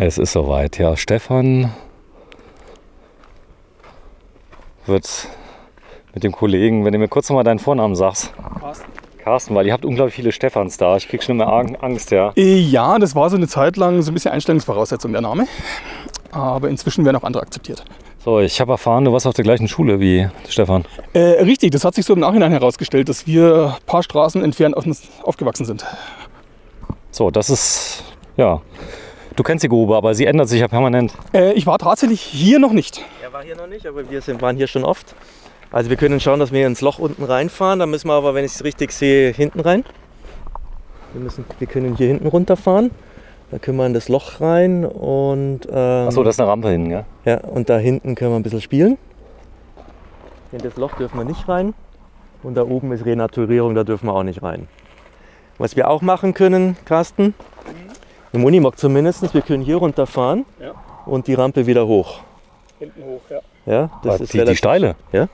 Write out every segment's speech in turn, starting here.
Es ist soweit, ja. Stefan wird mit dem Kollegen, wenn du mir kurz nochmal deinen Vornamen sagst. Carsten, weil ihr habt unglaublich viele Stefans da. Ich krieg schon immer Angst, ja. Ja, das war so eine Zeit lang so ein bisschen Einstellungsvoraussetzung, der Name. Aber inzwischen werden auch andere akzeptiert. So, ich habe erfahren, du warst auf der gleichen Schule wie Stefan. Richtig, das hat sich so im Nachhinein herausgestellt, dass wir ein paar Straßen entfernt aufgewachsen sind. So, das ist, ja, du kennst die Grube, aber sie ändert sich ja permanent. Ich war tatsächlich hier noch nicht. Er war hier noch nicht, aber wir waren hier schon oft. Also wir können schauen, dass wir ins Loch unten reinfahren. Da müssen wir aber, wenn ich es richtig sehe, hinten rein. Wir können hier hinten runterfahren. Da können wir in das Loch rein und... Achso, das ist eine Rampe hin, ja? Ja, und da hinten können wir ein bisschen spielen. In das Loch dürfen wir nicht rein. Und da oben ist Renaturierung, da dürfen wir auch nicht rein. Was wir auch machen können, Carsten, im Unimog zumindest, wir können hier runterfahren und die Rampe wieder hoch. Hinten hoch, ja. Ja, das ist die steile? Ja?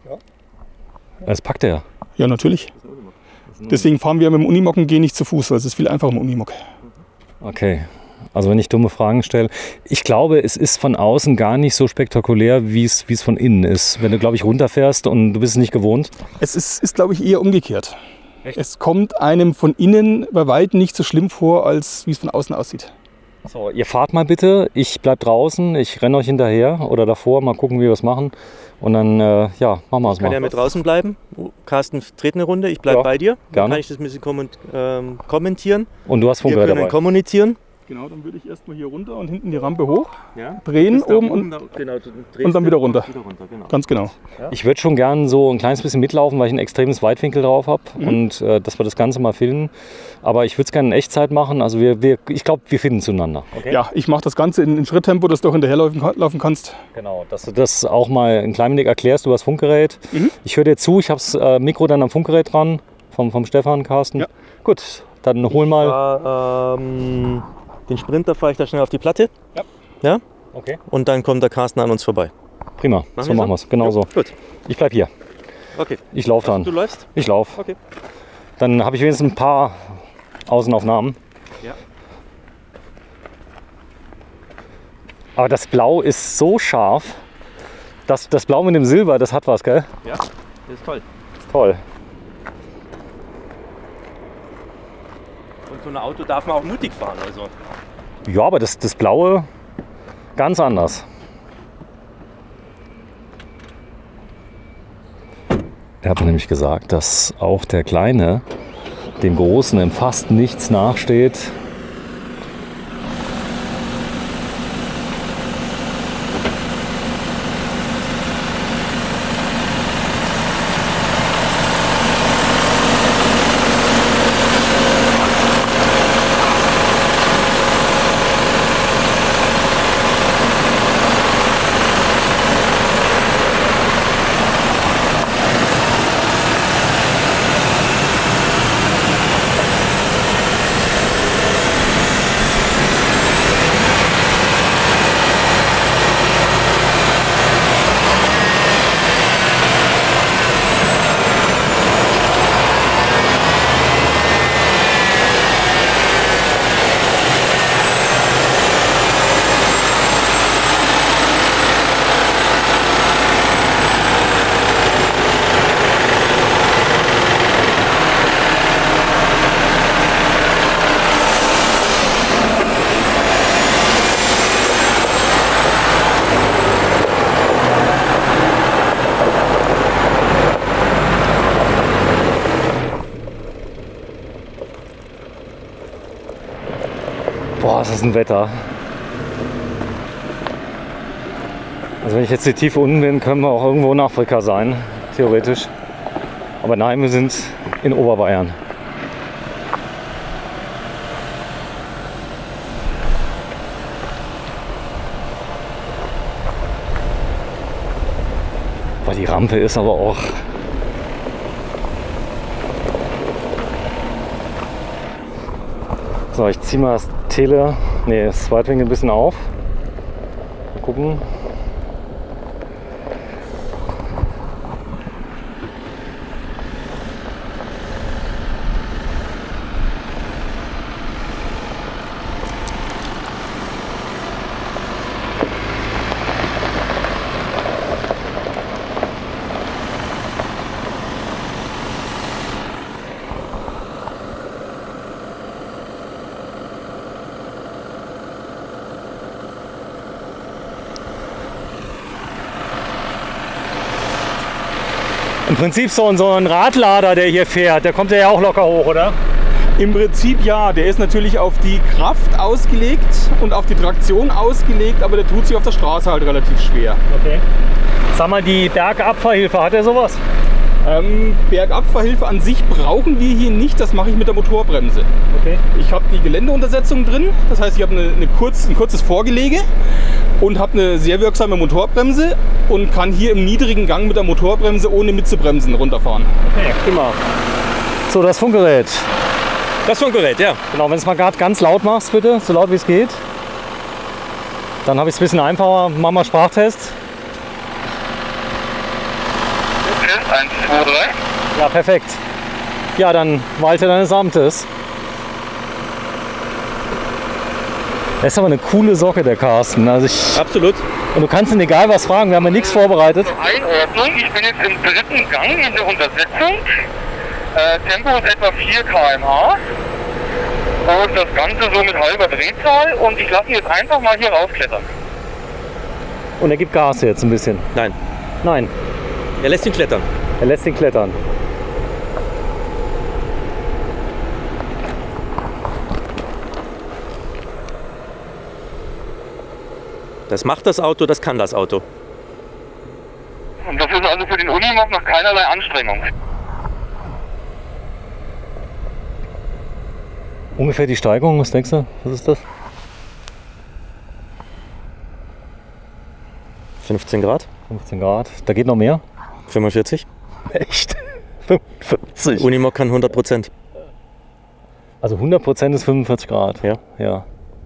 Das packt er. Ja, natürlich. Deswegen fahren wir mit dem Unimog und gehen nicht zu Fuß, weil es ist viel einfacher im Unimog. Okay. Also wenn ich dumme Fragen stelle. Ich glaube, es ist von außen gar nicht so spektakulär, wie es von innen ist. Wenn du, glaube ich, runterfährst und du bist es nicht gewohnt. Es ist glaube ich, eher umgekehrt. Echt? Es kommt einem von innen bei weitem nicht so schlimm vor, als wie es von außen aussieht. So, ihr fahrt mal bitte. Ich bleib draußen. Ich renne euch hinterher oder davor. Mal gucken, wie wir es machen. Und dann, ja, machen wir es mal. Kann ja mit draußen bleiben. Carsten dreht eine Runde. Ich bleibe bei dir. Dann Gerne. kann ich das ein bisschen kommentieren. Und du hast Funkgerät dabei. Wir können kommunizieren. Genau, dann würde ich erstmal hier runter und hinten die Rampe hoch, ja, drehen oben und dann wieder runter. Genau. Ganz genau. Ja. Ich würde schon gern so ein kleines bisschen mitlaufen, weil ich ein extremes Weitwinkel drauf habe und dass wir das Ganze mal filmen. Aber ich würde es gerne in Echtzeit machen. Also ich glaube, wir finden zueinander. Okay? Ja, ich mache das Ganze in Schritttempo, dass du auch hinterherlaufen kannst. Genau, dass du das auch mal ein klein wenig erklärst. Du hast Funkgerät. Ich höre dir zu. Ich habe das Mikro dann am Funkgerät dran vom Stefan, Carsten. Ja. Gut, dann hol mal. Den Sprinter fahre ich da schnell auf die Platte. Ja? Okay. Und dann kommt der Carsten an uns vorbei. Prima, so machen wir es. Genau so. Gut. Ich bleib hier. Okay. Ich laufe dann. Du läufst? Ich laufe. Okay. Dann habe ich wenigstens ein paar Außenaufnahmen. Ja. Aber das Blau ist so scharf. Das Blau mit dem Silber, das hat was, gell? Ja, das ist toll. Das ist toll. Und so ein Auto darf man auch mutig fahren. Also. Ja, aber das Blaue ganz anders. Er hat mir nämlich gesagt, dass auch der Kleine dem Großen im fast nichts nachsteht. Boah, ist das ein Wetter. Also wenn ich jetzt hier tief unten bin, können wir auch irgendwo in Afrika sein, theoretisch. Aber nein, wir sind in Oberbayern. Boah, die Rampe ist aber auch... So, ich ziehe mal das Weitwinkel ein bisschen auf. Mal gucken. Im Prinzip so ein Radlader, der hier fährt, der kommt ja auch locker hoch, oder? Im Prinzip ja, der ist natürlich auf die Kraft ausgelegt und auf die Traktion ausgelegt, aber der tut sich auf der Straße halt relativ schwer. Okay. Sag mal, die Bergabfahrhilfe, hat er sowas? Bergabfahrhilfe an sich brauchen wir hier nicht, das mache ich mit der Motorbremse. Okay. Ich habe die Geländeuntersetzung drin, das heißt, ich habe ein kurzes Vorgelege und habe eine sehr wirksame Motorbremse und kann hier im niedrigen Gang mit der Motorbremse ohne mitzubremsen runterfahren. Okay, prima. So, das Funkgerät. Das Funkgerät, ja. Genau, wenn du es mal gerade ganz laut machst, bitte, so laut wie es geht. Dann habe ich es ein bisschen einfacher. Machen wir Sprachtest. Test 1, 2, 3. Ja, perfekt. Ja, dann walte deines Amtes. Das ist aber eine coole Socke, der Carsten. Also Absolut. und du kannst ihn egal was fragen, wir haben ja nichts vorbereitet. Einordnung, ich bin jetzt im dritten Gang in der Untersetzung. Tempo ist etwa 4 km/h. Und das Ganze so mit halber Drehzahl. Und ich lasse ihn jetzt einfach mal hier rausklettern. Und er gibt Gas jetzt ein bisschen. Nein, Nein, er lässt ihn klettern. er lässt ihn klettern. Das macht das Auto, das kann das Auto. Und das ist also für den Unimog noch keinerlei Anstrengung. Ungefähr die Steigung, was denkst du? Was ist das? 15 Grad, 15 Grad. Da geht noch mehr? 45. Echt? 45? Unimog kann 100%. Also 100% ist 45 Grad. Ja. Ja.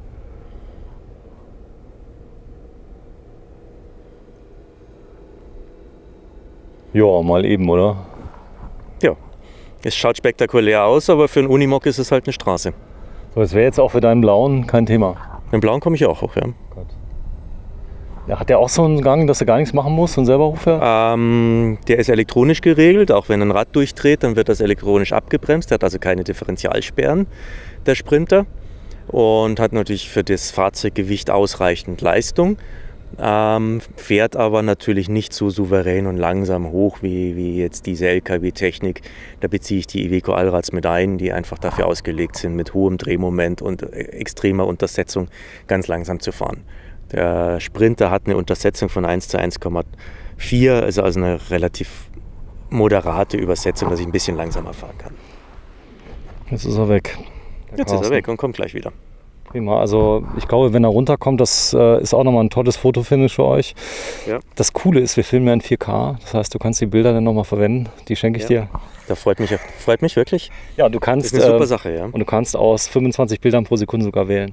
Ja, mal eben, oder? Ja, es schaut spektakulär aus, aber für einen Unimog ist es halt eine Straße. So, das wäre jetzt auch für deinen blauen kein Thema. Mit dem Blauen komme ich auch hoch, ja. Ja, hat der auch so einen Gang, dass er gar nichts machen muss und selber hochfährt? Der ist elektronisch geregelt, auch wenn ein Rad durchdreht, dann wird das elektronisch abgebremst. Der hat also keine Differentialsperren, der Sprinter. Und hat natürlich für das Fahrzeuggewicht ausreichend Leistung. Fährt aber natürlich nicht so souverän und langsam hoch wie jetzt diese LKW-Technik. Da beziehe ich die Iveco Allrads mit ein, die einfach dafür ausgelegt sind, mit hohem Drehmoment und extremer Untersetzung ganz langsam zu fahren. Der Sprinter hat eine Untersetzung von 1 zu 1,4, also eine relativ moderate Übersetzung, dass ich ein bisschen langsamer fahren kann. Jetzt ist er weg. Jetzt ist er weg und kommt gleich wieder. Prima. Also ich glaube, wenn er runterkommt, das ist auch nochmal ein tolles Fotofinish für euch. Ja. Das Coole ist, wir filmen ja in 4K. Das heißt, du kannst die Bilder dann nochmal verwenden. Die schenke ich dir. Das freut mich wirklich. Ja, du kannst, Das ist eine super Sache, ja. Und du kannst aus 25 Bildern pro Sekunde sogar wählen.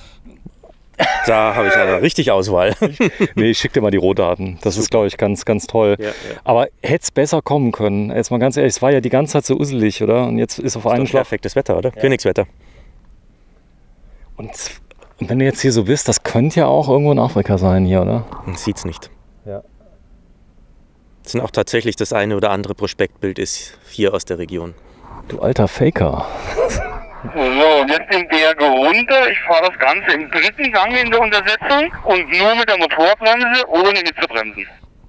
Da habe ich aber richtig Auswahl. Nee, ich schicke dir mal die Rohdaten. Das ist, glaube ich, ganz, ganz toll. Ja, ja. Aber hätte es besser kommen können. Jetzt mal ganz ehrlich, es war ja die ganze Zeit so uselig, oder? Und jetzt ist auf einen Schlag. Perfektes Wetter, oder? Ja. Königswetter. Und wenn du jetzt hier so bist, das könnte ja auch irgendwo in Afrika sein hier, oder? Man sieht es nicht. Ja. Es sind auch tatsächlich das eine oder andere Prospektbild ist hier aus der Region. Du alter Faker. So, und jetzt den Berg runter. Ich fahre das Ganze im dritten Gang in der Untersetzung und nur mit der Motorbremse, ohne mitzubremsen.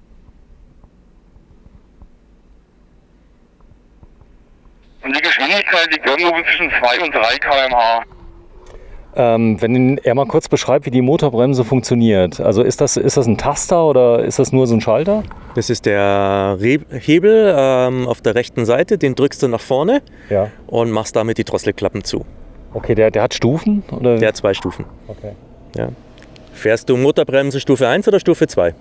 Und die Geschwindigkeit liegt irgendwo zwischen 2 und 3 km/h. Wenn er mal kurz beschreibt, wie die Motorbremse funktioniert. Also ist das ein Taster oder ist das nur so ein Schalter? Das ist der Hebel auf der rechten Seite, den drückst du nach vorne und machst damit die Drosselklappen zu. Okay, der hat Stufen? Oder? Der hat 2 Stufen. Okay. Ja. Fährst du Motorbremse Stufe 1 oder Stufe 2?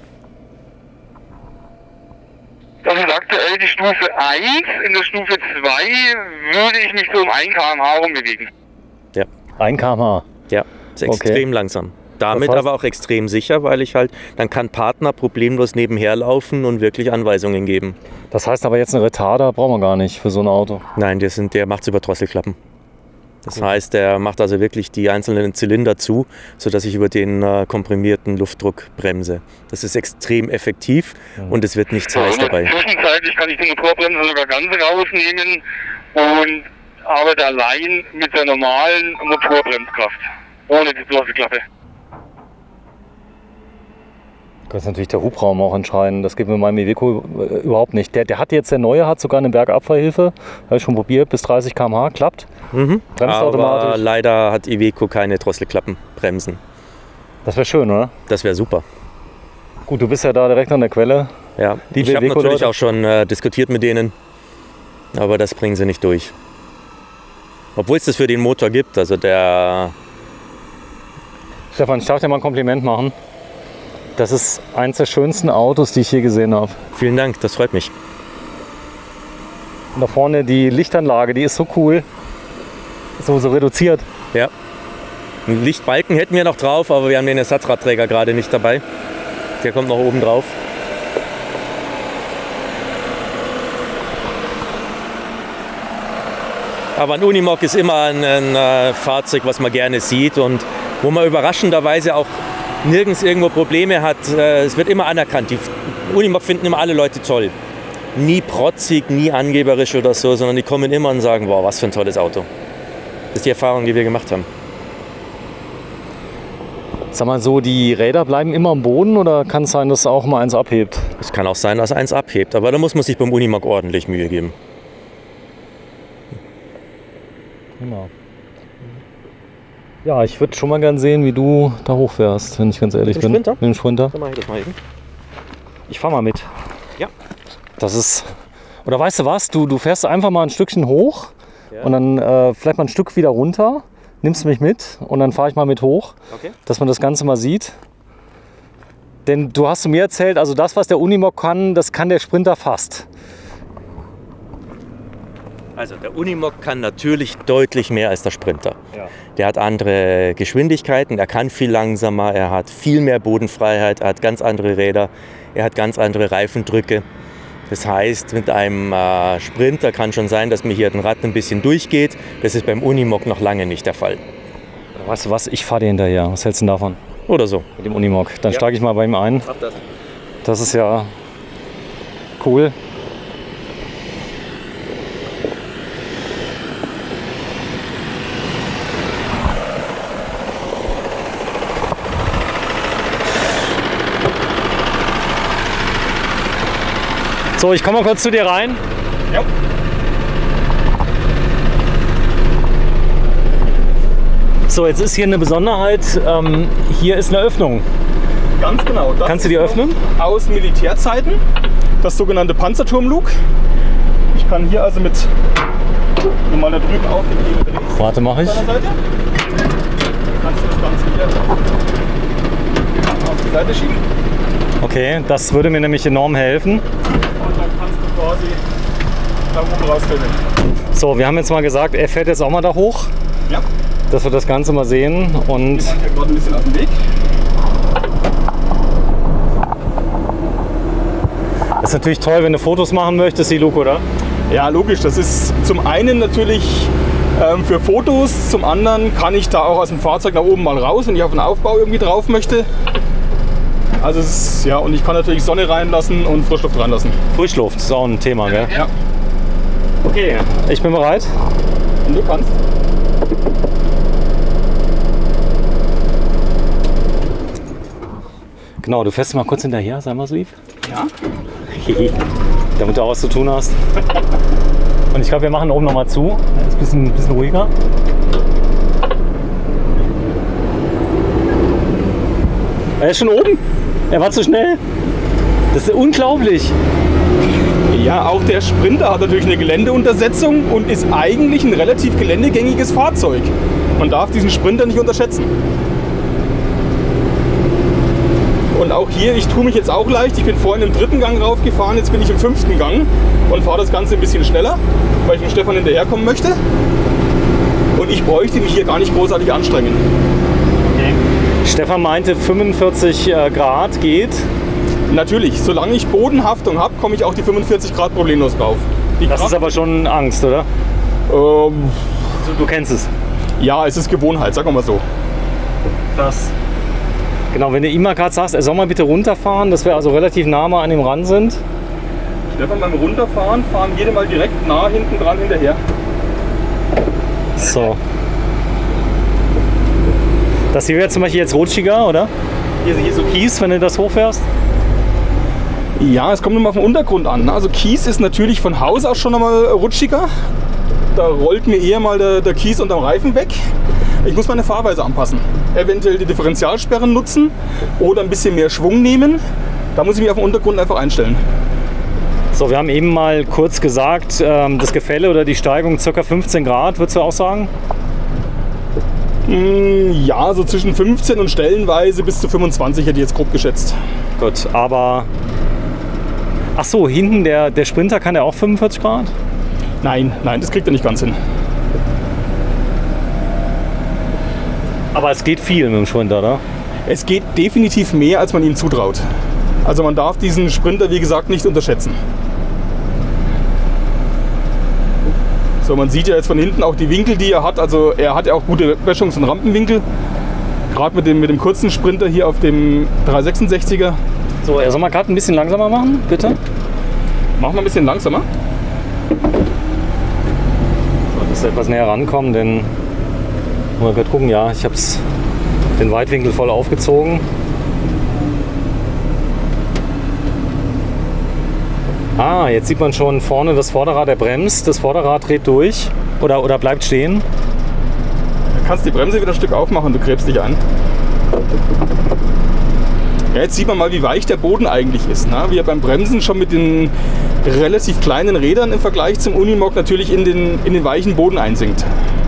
Das ist aktuell die Stufe 1. In der Stufe 2 würde ich mich so um 1 km/h rumbewegen. Ja. 1 km/h? Ja, ist extrem langsam. Damit das heißt, aber auch extrem sicher, weil ich halt, dann kann Partner problemlos nebenher laufen und wirklich Anweisungen geben. Das heißt aber jetzt einen Retarder brauchen wir gar nicht für so ein Auto. Nein, der macht es über Drosselklappen. Das heißt, der macht also wirklich die einzelnen Zylinder zu, sodass ich über den komprimierten Luftdruck bremse. Das ist extrem effektiv und es wird nichts heiß dabei. Zwischenzeitlich kann ich die Motorbremse sogar ganz rausnehmen und arbeite allein mit der normalen Motorbremskraft, ohne die Drosselklappe. Das ist natürlich der Hubraum auch entscheidend. Das geht mit meinem Iveco überhaupt nicht. Der neue hat sogar eine Bergabfahrhilfe. Habe ich schon probiert, bis 30 km/h, klappt. Bremst automatisch. Aber leider hat Iveco keine Drosselklappenbremsen. Das wäre schön, oder? Das wäre super. Gut, du bist ja da direkt an der Quelle. Ja, ich habe natürlich auch schon diskutiert mit denen, aber das bringen sie nicht durch. Obwohl es das für den Motor gibt. Also der Stefan, ich darf dir mal ein Kompliment machen. Das ist eines der schönsten Autos, die ich je gesehen habe. Vielen Dank, das freut mich. Und da vorne die Lichtanlage, die ist so cool. So reduziert. Ja. Einen Lichtbalken hätten wir noch drauf, aber wir haben den Ersatzradträger gerade nicht dabei. Der kommt noch oben drauf. Aber ein Unimog ist immer ein Fahrzeug, was man gerne sieht und wo man überraschenderweise auch nirgends irgendwo Probleme hat. Es wird immer anerkannt. Die Unimog finden immer alle Leute toll. Nie protzig, nie angeberisch oder so, sondern die kommen immer und sagen, wow, was für ein tolles Auto. Das ist die Erfahrung, die wir gemacht haben. Sag mal so, die Räder bleiben immer am Boden oder kann es sein, dass auch mal eins abhebt? Es kann auch sein, dass eins abhebt, aber da muss man sich beim Unimog ordentlich Mühe geben. Genau. Ja, ich würde schon mal gern sehen, wie du da hochfährst, wenn ich ganz ehrlich bin. Sprinter? Mit dem Sprinter? Dann mache ich das mal eben. Ich fahr mal mit. Ja. Das ist. Oder weißt du was? Du fährst einfach mal ein Stückchen hoch und dann vielleicht mal ein Stück wieder runter, nimmst mich mit und dann fahre ich mal mit hoch, dass man das Ganze mal sieht. Denn du hast zu mir erzählt, also das, was der Unimog kann, das kann der Sprinter fast. Also der Unimog kann natürlich deutlich mehr als der Sprinter. Ja. Der hat andere Geschwindigkeiten, er kann viel langsamer, er hat viel mehr Bodenfreiheit, er hat ganz andere Räder, er hat ganz andere Reifendrücke. Das heißt, mit einem Sprinter kann schon sein, dass mir hier ein Rad ein bisschen durchgeht. Das ist beim Unimog noch lange nicht der Fall. Weißt du was, ich fahre dir hinterher. Was hältst du denn davon? Oder so. Mit dem Unimog. Dann steige ich mal bei ihm ein. Mach das. Das ist ja cool. So, ich komme mal kurz zu dir rein. Ja. So, jetzt ist hier eine Besonderheit. Hier ist eine Öffnung. Ganz genau. Das Kannst du die öffnen? Aus Militärzeiten, das sogenannte Panzerturmlug. Ich kann hier also mit normal da drüben aufgeklebten Drehs Warte, mache ich. auf deiner Seite. Kannst du das Ganze hier auf die Seite schieben. Okay, das würde mir nämlich enorm helfen. Und dann kannst du quasi da oben rausfilmen. So, wir haben jetzt mal gesagt, er fährt jetzt auch mal da hoch, Ja. dass wir das Ganze mal sehen. Und Ich hier gerade ein bisschen auf dem Weg. das ist natürlich toll, wenn du Fotos machen möchtest, die Luke, oder? Ja, logisch. Das ist zum einen natürlich für Fotos, zum anderen kann ich da auch aus dem Fahrzeug nach oben mal raus, wenn ich auf den Aufbau irgendwie drauf möchte. Also es ist, ja, und ich kann natürlich Sonne reinlassen und Frischluft reinlassen. Frischluft ist auch ein Thema, gell? Ja. Okay, ich bin bereit. Und du kannst. Genau, du fährst mal kurz hinterher, sei mal so lieb. Ja. Damit du auch was zu tun hast. Und ich glaube, wir machen oben noch mal zu. Das ist ein bisschen ruhiger. Er ist schon oben. Er war zu schnell. Das ist unglaublich. Ja, auch der Sprinter hat natürlich eine Geländeuntersetzung und ist eigentlich ein relativ geländegängiges Fahrzeug. Man darf diesen Sprinter nicht unterschätzen. Und auch hier, ich tue mich jetzt auch leicht. Ich bin vorhin im 3. Gang raufgefahren, jetzt bin ich im 5. Gang und fahre das Ganze ein bisschen schneller, weil ich dem Stefan hinterherkommen möchte. Und ich bräuchte mich hier gar nicht großartig anstrengen. Okay. Stefan meinte, 45 Grad geht. Natürlich, solange ich Bodenhaftung habe, komme ich auch die 45 Grad problemlos rauf. Das ist aber schon Angst, oder? Du kennst es. Ja, es ist Gewohnheit, sagen wir mal so. Krass. Genau, wenn du ihm mal gerade sagst, er soll mal bitte runterfahren, dass wir also relativ nah mal an ihm ran sind. Stefan, beim Runterfahren fahren jede mal direkt nah hinten dran hinterher. So. Das hier wäre zum Beispiel jetzt rutschiger, oder? Hier so Kies, wenn du das hochfährst? Ja, es kommt immer auf den Untergrund an. Also Kies ist natürlich von Haus aus schon einmal rutschiger. Da rollt mir eher mal der Kies unterm Reifen weg. Ich muss meine Fahrweise anpassen. Eventuell die Differentialsperren nutzen oder ein bisschen mehr Schwung nehmen. Da muss ich mich auf den Untergrund einfach einstellen. So, wir haben eben mal kurz gesagt, das Gefälle oder die Steigung ca. 15 Grad, würdest du auch sagen? Ja, so zwischen 15 und stellenweise bis zu 25 hätte ich jetzt grob geschätzt. Gut, aber... Ach so, hinten der Sprinter, kann der auch 45 Grad? Nein, das kriegt er nicht ganz hin. Aber es geht viel mit dem Sprinter, oder? Es geht definitiv mehr, als man ihm zutraut. Also man darf diesen Sprinter, wie gesagt, nicht unterschätzen. So, man sieht ja jetzt von hinten auch die Winkel, die er hat. Also er hat ja auch gute Böschungs- und Rampenwinkel. Gerade mit dem kurzen Sprinter hier auf dem 366er. So, soll man gerade ein bisschen langsamer machen, bitte? Machen wir ein bisschen langsamer. So, dass wir etwas näher rankommen, denn mal gerade gucken, ja, ich habe den Weitwinkel voll aufgezogen. Ah, jetzt sieht man schon vorne das Vorderrad, der bremst. Das Vorderrad dreht durch oder bleibt stehen. Du kannst die Bremse wieder ein Stück aufmachen, du gräbst dich ein. Ja, jetzt sieht man mal, wie weich der Boden eigentlich ist. Ne? Wie er beim Bremsen schon mit den relativ kleinen Rädern im Vergleich zum Unimog natürlich in den weichen Boden einsinkt.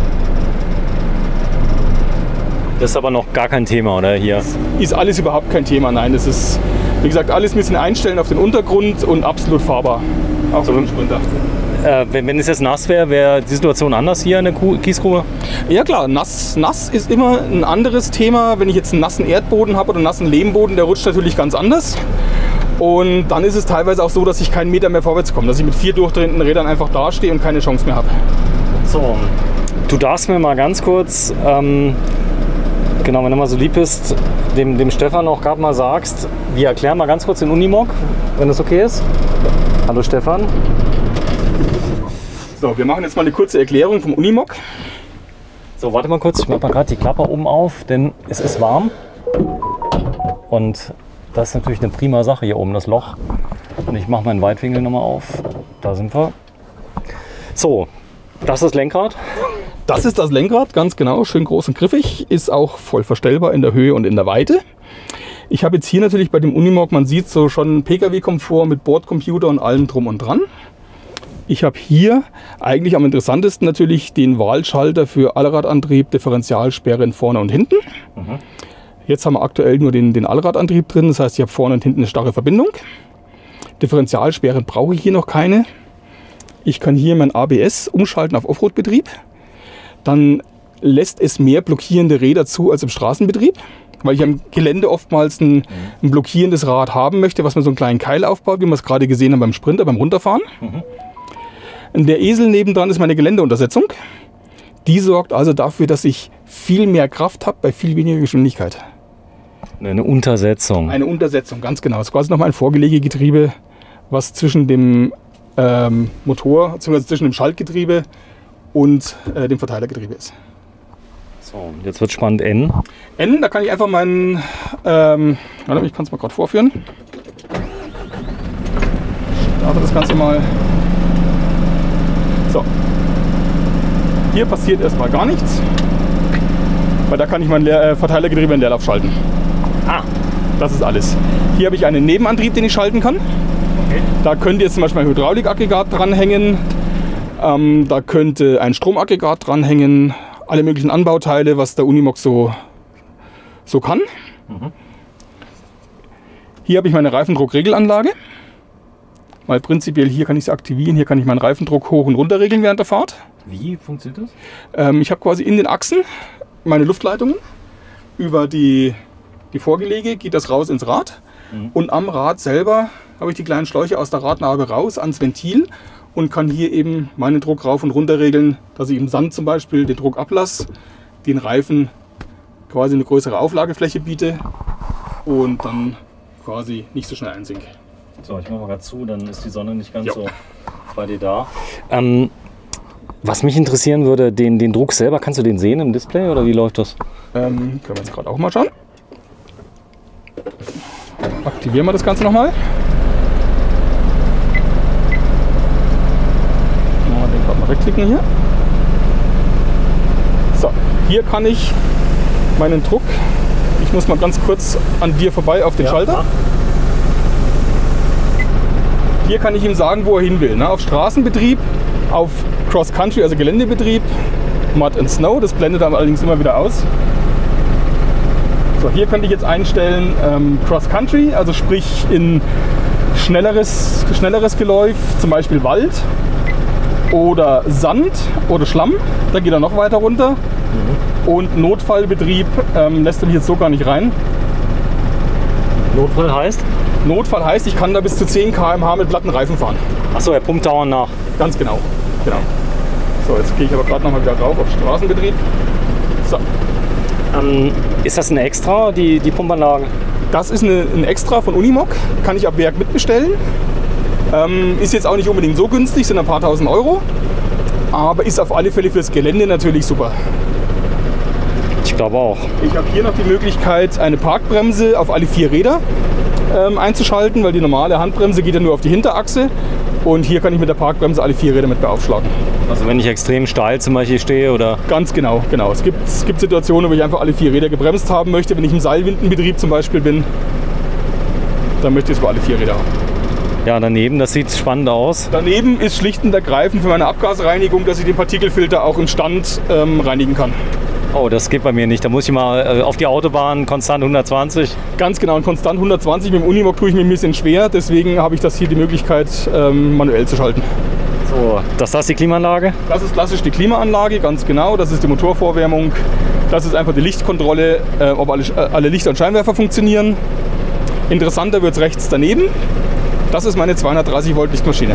Das ist aber noch gar kein Thema, oder hier? Ist alles überhaupt kein Thema, nein. Das ist, wie gesagt, alles ein bisschen einstellen auf den Untergrund und absolut fahrbar. Auch so mit dem Sprinter. Wenn es jetzt nass wäre, wäre die Situation anders hier in der Kiesgrube? Ja klar, nass ist immer ein anderes Thema. Wenn ich jetzt einen nassen Erdboden habe oder einen nassen Lehmboden, der rutscht natürlich ganz anders. Und dann ist es teilweise auch so, dass ich keinen Meter mehr vorwärts komme. Dass ich mit 4 durchdrehenden Rädern einfach dastehe und keine Chance mehr habe. So, du darfst mir mal ganz kurz, genau, wenn du mal so lieb bist, dem Stefan auch gerade mal sagst, wir erklären mal ganz kurz den Unimog, wenn das okay ist. Hallo Stefan. So, wir machen jetzt mal eine kurze Erklärung vom Unimog. So, warte mal kurz, ich mache mal gerade die Klappe oben auf, denn es ist warm. Und das ist natürlich eine prima Sache hier oben, das Loch. Und ich mache meinen Weitwinkel nochmal auf. Da sind wir. So, das ist das Lenkrad. Das ist das Lenkrad, ganz genau, schön groß und griffig. Ist auch voll verstellbar in der Höhe und in der Weite. Ich habe jetzt hier natürlich bei dem Unimog, man sieht so schon Pkw-Komfort mit Bordcomputer und allem drum und dran. Ich habe hier eigentlich am interessantesten natürlich den Wahlschalter für Allradantrieb, Differentialsperren vorne und hinten. Mhm. Jetzt haben wir aktuell nur den Allradantrieb drin, das heißt, ich habe vorne und hinten eine starre Verbindung. Differentialsperren brauche ich hier noch keine. Ich kann hier mein ABS umschalten auf Offroad-Betrieb. Dann lässt es mehr blockierende Räder zu als im Straßenbetrieb, weil ich am Gelände oftmals ein blockierendes Rad haben möchte, was mir so einen kleinen Keil aufbaut, wie wir es gerade gesehen haben beim Sprinter, beim Runterfahren. Mhm. Der Esel nebendran ist meine Geländeuntersetzung. Die sorgt also dafür, dass ich viel mehr Kraft habe bei viel weniger Geschwindigkeit. Eine Untersetzung. Eine Untersetzung, ganz genau. Das ist quasi nochmal ein Vorgelegegetriebe, was zwischen dem Motor, beziehungsweise zwischen dem Schaltgetriebe und dem Verteilergetriebe ist. So, jetzt wird spannend. N, da kann ich einfach meinen, warte, ich kann es mal gerade vorführen. Ich starte das Ganze mal. So, hier passiert erstmal gar nichts, weil da kann ich mein Verteilergetriebe in Leerlauf schalten. Ah, das ist alles. Hier habe ich einen Nebenantrieb, den ich schalten kann. Okay. Da könnte jetzt zum Beispiel ein Hydraulikaggregat dranhängen, da könnte ein Stromaggregat dranhängen, alle möglichen Anbauteile, was der Unimog so kann. Mhm. Hier habe ich meine Reifendruckregelanlage. Weil prinzipiell hier kann ich sie aktivieren, hier kann ich meinen Reifendruck hoch und runter regeln während der Fahrt. Wie funktioniert das? Ich habe quasi in den Achsen meine Luftleitungen. Über die Vorgelege geht das raus ins Rad. Mhm. Und am Rad selber habe ich die kleinen Schläuche aus der Radnabe raus ans Ventil und kann hier eben meinen Druck rauf und runter regeln, dass ich im Sand zum Beispiel den Druck ablasse, den Reifen quasi eine größere Auflagefläche biete und dann quasi nicht so schnell einsinke. So, ich mache mal gerade zu, dann ist die Sonne nicht ganz so bei dir da. Was mich interessieren würde, den Druck selber, kannst du den sehen im Display oder wie läuft das? Können wir jetzt gerade auch mal schauen. Aktivieren wir das Ganze nochmal. Den gerade mal wegklicken hier. So, hier kann ich meinen Druck, ich muss mal ganz kurz an dir vorbei auf den Schalter. Hier kann ich ihm sagen, wo er hin will. Ne? Auf Straßenbetrieb, auf Cross-Country, also Geländebetrieb, Mud and Snow, das blendet dann allerdings immer wieder aus. So, hier könnte ich jetzt einstellen Cross-Country, also sprich in schnelleres Geläuf, zum Beispiel Wald oder Sand oder Schlamm, da geht er noch weiter runter. Und Notfallbetrieb lässt er mich jetzt so gar nicht rein. Notfall heißt? Notfall heißt, ich kann da bis zu 10 km/h mit glatten Reifen fahren. Achso, er pumpt dauernd nach. Ganz genau. So, jetzt gehe ich aber gerade noch mal wieder drauf auf Straßenbetrieb. So. Ist das ein Extra, die Pumpanlage? Das ist ein Extra von Unimog, kann ich ab Werk mitbestellen. Ist jetzt auch nicht unbedingt so günstig, sind ein paar tausend Euro. Aber ist auf alle Fälle fürs Gelände natürlich super. Ich glaube auch. Ich habe hier noch die Möglichkeit, eine Parkbremse auf alle 4 Räder einzuschalten, weil die normale Handbremse geht ja nur auf die Hinterachse. Und hier kann ich mit der Parkbremse alle 4 Räder mit beaufschlagen. Also wenn ich extrem steil zum Beispiel stehe oder? Ganz genau. Es gibt Situationen, wo ich einfach alle 4 Räder gebremst haben möchte. Wenn ich im Seilwindenbetrieb zum Beispiel bin, dann möchte ich es über alle 4 Räder haben. Ja, daneben, das sieht spannend aus. Daneben ist schlicht und ergreifend für meine Abgasreinigung, dass ich den Partikelfilter auch im Stand reinigen kann. Oh, das geht bei mir nicht. Da muss ich mal auf die Autobahn konstant 120. Ganz genau, und konstant 120 mit dem Unimog tue ich mir ein bisschen schwer. Deswegen habe ich das hier die Möglichkeit, manuell zu schalten. So, das ist die Klimaanlage? Das ist klassisch die Klimaanlage, ganz genau. Das ist die Motorvorwärmung. Das ist einfach die Lichtkontrolle, ob alle Lichter und Scheinwerfer funktionieren. Interessanter wird es rechts daneben. Das ist meine 230 Volt Lichtmaschine.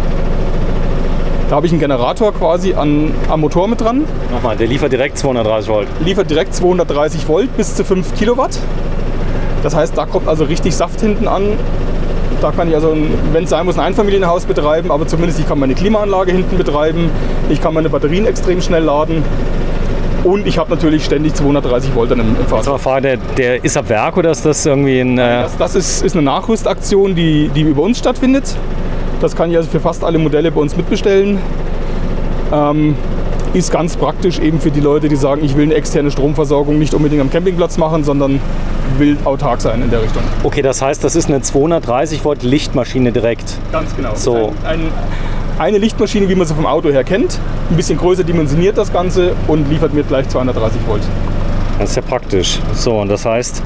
Da habe ich einen Generator quasi am Motor mit dran. Nochmal, der liefert direkt 230 Volt. Liefert direkt 230 Volt bis zu 5 Kilowatt. Das heißt, da kommt also richtig Saft hinten an. Da kann ich also, wenn es sein muss, ein Einfamilienhaus betreiben, aber zumindest ich kann meine Klimaanlage hinten betreiben. Ich kann meine Batterien extrem schnell laden. Und ich habe natürlich ständig 230 Volt im Fahrzeug. Frage, der ist ab Werk oder ist das irgendwie ein... Das ist eine Nachrüstaktion, die über uns stattfindet. Das kann ich also für fast alle Modelle bei uns mitbestellen. Ist ganz praktisch eben für die Leute, die sagen, ich will eine externe Stromversorgung nicht unbedingt am Campingplatz machen, sondern will autark sein in der Richtung. Okay, das heißt, das ist eine 230 Volt Lichtmaschine direkt. Ganz genau. So. Eine Lichtmaschine, wie man sie vom Auto her kennt. Ein bisschen größer dimensioniert das Ganze und liefert mir gleich 230 Volt. Das ist ja praktisch. So, und das heißt,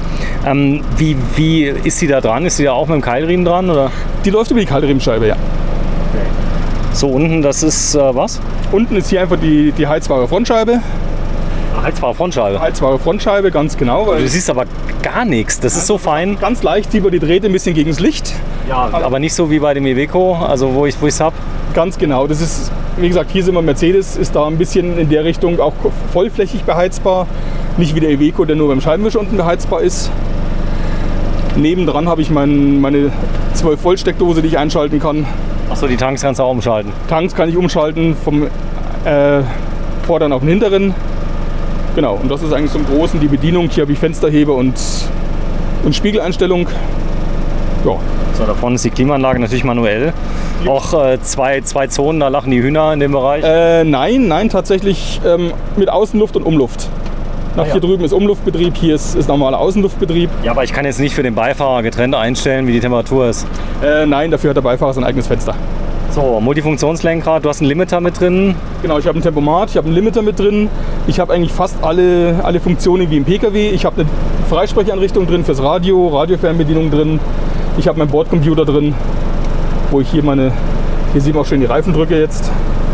wie ist sie da dran? Ist sie da auch mit dem Keilriemen dran? Oder? Die läuft über die Keilriemenscheibe, ja. Okay. So, unten, das ist was? Unten ist hier einfach die heizbare Frontscheibe. Heizbare Frontscheibe? Heizbare Frontscheibe, ganz genau. Weil du siehst aber gar nichts, das ist so fein. Ganz leicht zieht man die Drähte ein bisschen gegen das Licht. Ja, aber nicht so wie bei dem Iveco, also wo ich es habe. Ganz genau, das ist, wie gesagt, hier sind wir Mercedes, ist da ein bisschen in der Richtung auch vollflächig beheizbar. Nicht wie der Iveco, der nur beim Scheibenwischer unten beheizbar ist. Nebendran habe ich meine 12 Volt Steckdose, die ich einschalten kann. Achso, die Tanks kannst du auch umschalten? Tanks kann ich umschalten vom vorderen auf den hinteren. Genau, und das ist eigentlich zum Großen die Bedienung. Hier habe ich Fensterheber und Spiegeleinstellung. Ja. So, da vorne ist die Klimaanlage natürlich manuell. Auch zwei Zonen, da lachen die Hühner in dem Bereich? Nein, tatsächlich mit Außenluft und Umluft. Hier drüben ist Umluftbetrieb, hier ist normaler Außenluftbetrieb. Ja, aber ich kann jetzt nicht für den Beifahrer getrennt einstellen, wie die Temperatur ist. Nein, dafür hat der Beifahrer sein eigenes Fenster. So, Multifunktionslenkrad, du hast einen Limiter mit drin. Genau, ich habe ein Tempomat, ich habe einen Limiter mit drin. Ich habe eigentlich fast alle Funktionen wie im PKW. Ich habe eine Freisprechanrichtung drin fürs Radio, Radiofernbedienung drin. Ich habe meinen Bordcomputer drin, wo ich hier sieht man auch schön die Reifendrücke jetzt.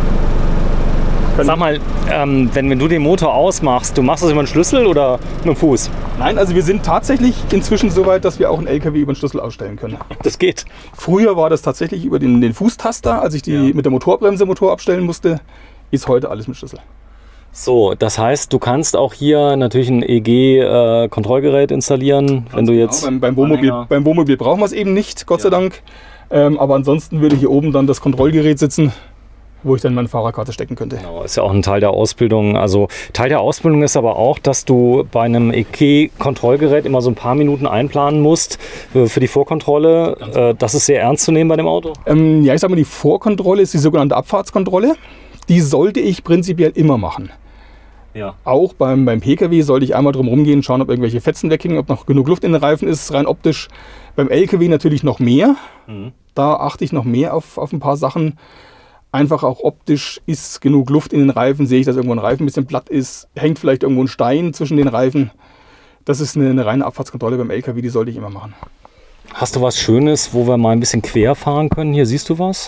Sag mal, wenn du den Motor ausmachst, du machst das über den Schlüssel oder mit dem Fuß? Nein, also wir sind tatsächlich inzwischen so weit, dass wir auch einen LKW über den Schlüssel ausstellen können. Das geht. Früher war das tatsächlich über den Fußtaster, als ich mit der Motorbremse Motor abstellen musste. Ist heute alles mit Schlüssel. So, das heißt, du kannst auch hier natürlich ein EG-Kontrollgerät installieren, wenn du jetzt... Beim Wohnmobil brauchen wir es eben nicht, Gott sei Dank. Aber ansonsten würde hier oben dann das Kontrollgerät sitzen. wo ich dann meine Fahrerkarte stecken könnte. Genau, ist ja auch ein Teil der Ausbildung. Also Teil der Ausbildung ist aber auch, dass du bei einem EK-Kontrollgerät immer so ein paar Minuten einplanen musst für die Vorkontrolle. Das ist sehr ernst zu nehmen bei dem Auto? Ja, ich sag mal, die Vorkontrolle ist die sogenannte Abfahrtskontrolle. Die sollte ich prinzipiell immer machen. Ja. Auch beim Pkw sollte ich einmal drum rumgehen, schauen, ob irgendwelche Fetzen weghängen, ob noch genug Luft in den Reifen ist, rein optisch. Beim Lkw natürlich noch mehr. Da achte ich noch mehr auf ein paar Sachen. Einfach auch optisch, ist genug Luft in den Reifen, sehe ich, dass irgendwo ein Reifen ein bisschen platt ist, hängt vielleicht irgendwo ein Stein zwischen den Reifen. Das ist eine reine Abfahrtskontrolle beim LKW, die sollte ich immer machen. Hast du was Schönes, wo wir mal ein bisschen quer fahren können? Hier siehst du was?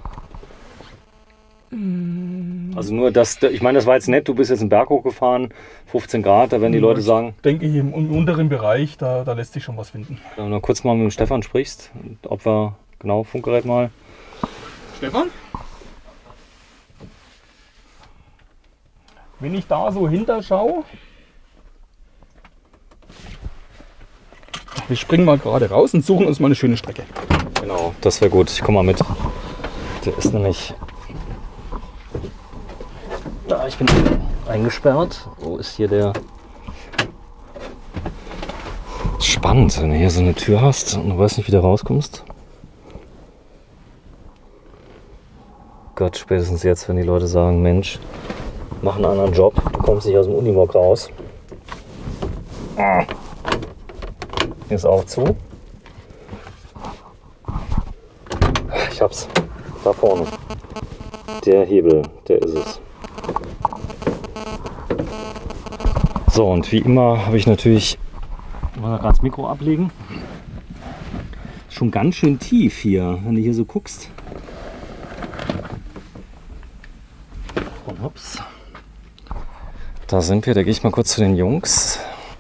Also nur das, ich meine, das war jetzt nett, du bist jetzt einen Berg hochgefahren, 15 Grad, da werden die Leute sagen... Ich denke, hier im unteren Bereich, da lässt sich schon was finden. Wenn du kurz mal mit dem Stefan sprichst, ob wir, genau, Funkgerät mal. Stefan? Wenn ich da so hinter schaue, wir springen mal gerade raus und suchen uns mal eine schöne Strecke. Genau, das wäre gut. Ich komme mal mit. Der ist nämlich da. Ich bin eingesperrt. Wo ist hier der? Spannend, wenn du hier so eine Tür hast und du weißt nicht, wie du rauskommst. Gott, spätestens jetzt, wenn die Leute sagen, Mensch, mach einen anderen Job, du kommst nicht aus dem Unimog raus. Hier ist auch zu. Ich hab's. Da vorne. Der Hebel, der ist es. So, und wie immer habe ich natürlich... Mal gerade das Mikro ablegen. Schon ganz schön tief hier, wenn du hier so guckst. Und hops. Da sind wir, da gehe ich mal kurz zu den Jungs.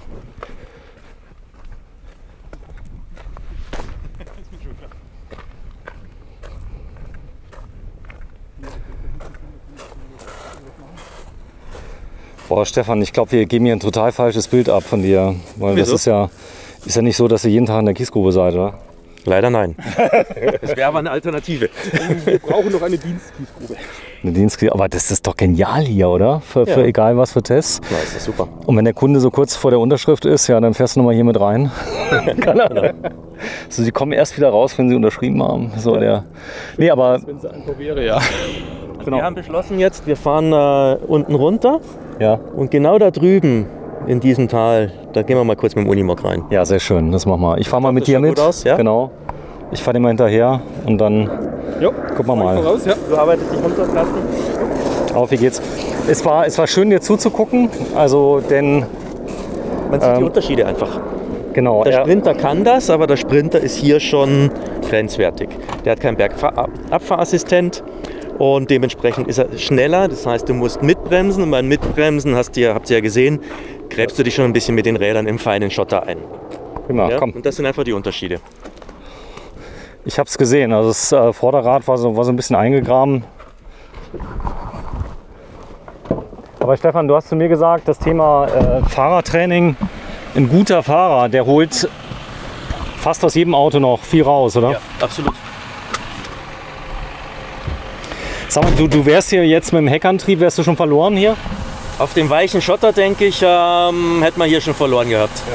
Boah, Stefan, ich glaube, wir geben hier ein total falsches Bild ab von dir. Weil das ist ja nicht so, dass ihr jeden Tag in der Kiesgrube seid, oder? Leider nein. Das wäre aber eine Alternative. Wir brauchen noch eine Dienstkiesgrube. Eine Dienstkiesgrube, aber das ist doch genial hier, oder? Für egal was für Tests. Ja, ist das super. Und wenn der Kunde so kurz vor der Unterschrift ist, ja, dann fährst du nochmal hier mit rein. Genau. Also die kommen erst wieder raus, wenn sie unterschrieben haben. So, nee, aber wenn es einfach wäre, ja. Genau. Wir haben beschlossen jetzt, wir fahren unten runter. Ja. Und genau da drüben in diesem Tal, da gehen wir mal kurz mit dem Unimog rein. Ja, sehr schön, das machen wir. Ich fahre mal mit dir mit. Aus, ja? Genau. Ich fahre dir mal hinterher und dann gucken wir mal. Voraus, ja. Du arbeitest dich runter, Carsten. Auf, wie geht's? Es war schön, dir zuzugucken. Also, denn man sieht die Unterschiede einfach. Genau. Der Sprinter kann das, aber der Sprinter ist hier schon grenzwertig. Der hat keinen Bergabfahrassistent. Und dementsprechend ist er schneller, das heißt, du musst mitbremsen und beim Mitbremsen, habt ihr ja gesehen, gräbst du dich schon ein bisschen mit den Rädern im feinen Schotter ein. Prima, Ja? komm. Und das sind einfach die Unterschiede. Ich habe es gesehen, also das Vorderrad war so ein bisschen eingegraben. Aber Stefan, du hast zu mir gesagt, das Thema Fahrertraining, ein guter Fahrer, der holt fast aus jedem Auto noch viel raus, oder? Ja, absolut. Sag mal, du wärst hier jetzt mit dem Heckantrieb, wärst du schon verloren hier? Auf dem weichen Schotter, denke ich, hätte man hier schon verloren gehabt. Ja.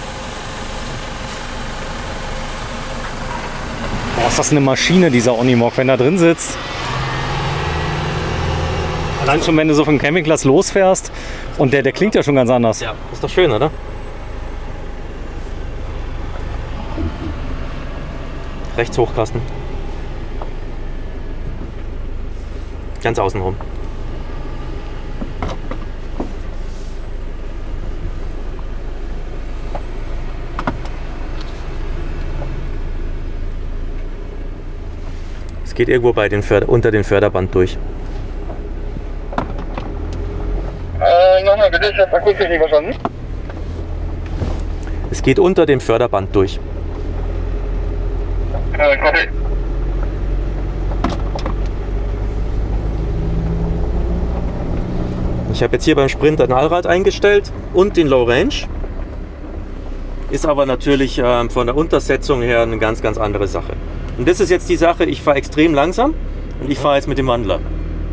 Boah, ist das eine Maschine, dieser Unimog, wenn er drin sitzt. Allein schon, wenn du so vom Campingplatz losfährst und der klingt ja schon ganz anders. Ja, ist doch schön, oder? Rechts hoch, Carsten. Ganz außen rum. Es geht irgendwo unter den Förderband durch. Nochmal bitte, ich habe akustisch nicht verstanden. Es geht unter dem Förderband durch. Copy. Ich habe jetzt hier beim Sprinter ein Allrad eingestellt und den Low Range. Ist aber natürlich von der Untersetzung her eine ganz, ganz andere Sache. Und das ist jetzt die Sache, ich fahre extrem langsam und ich fahre jetzt mit dem Wandler.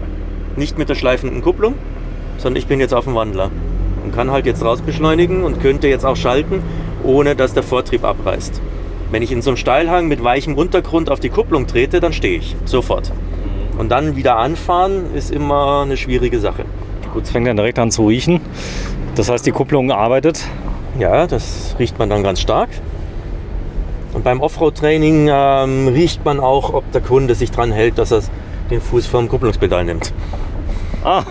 nicht mit der schleifenden Kupplung, sondern ich bin jetzt auf dem Wandler und kann halt jetzt raus beschleunigen und könnte jetzt auch schalten, ohne dass der Vortrieb abreißt. Wenn ich in so einem Steilhang mit weichem Untergrund auf die Kupplung trete, dann stehe ich sofort. Und dann wieder anfahren ist immer eine schwierige Sache. Gut, es fängt dann direkt an zu riechen. Das heißt, die Kupplung arbeitet. Ja, das riecht man dann ganz stark. Und beim Offroad-Training riecht man auch, ob der Kunde sich dran hält, dass er den Fuß vom Kupplungspedal nimmt. Ah.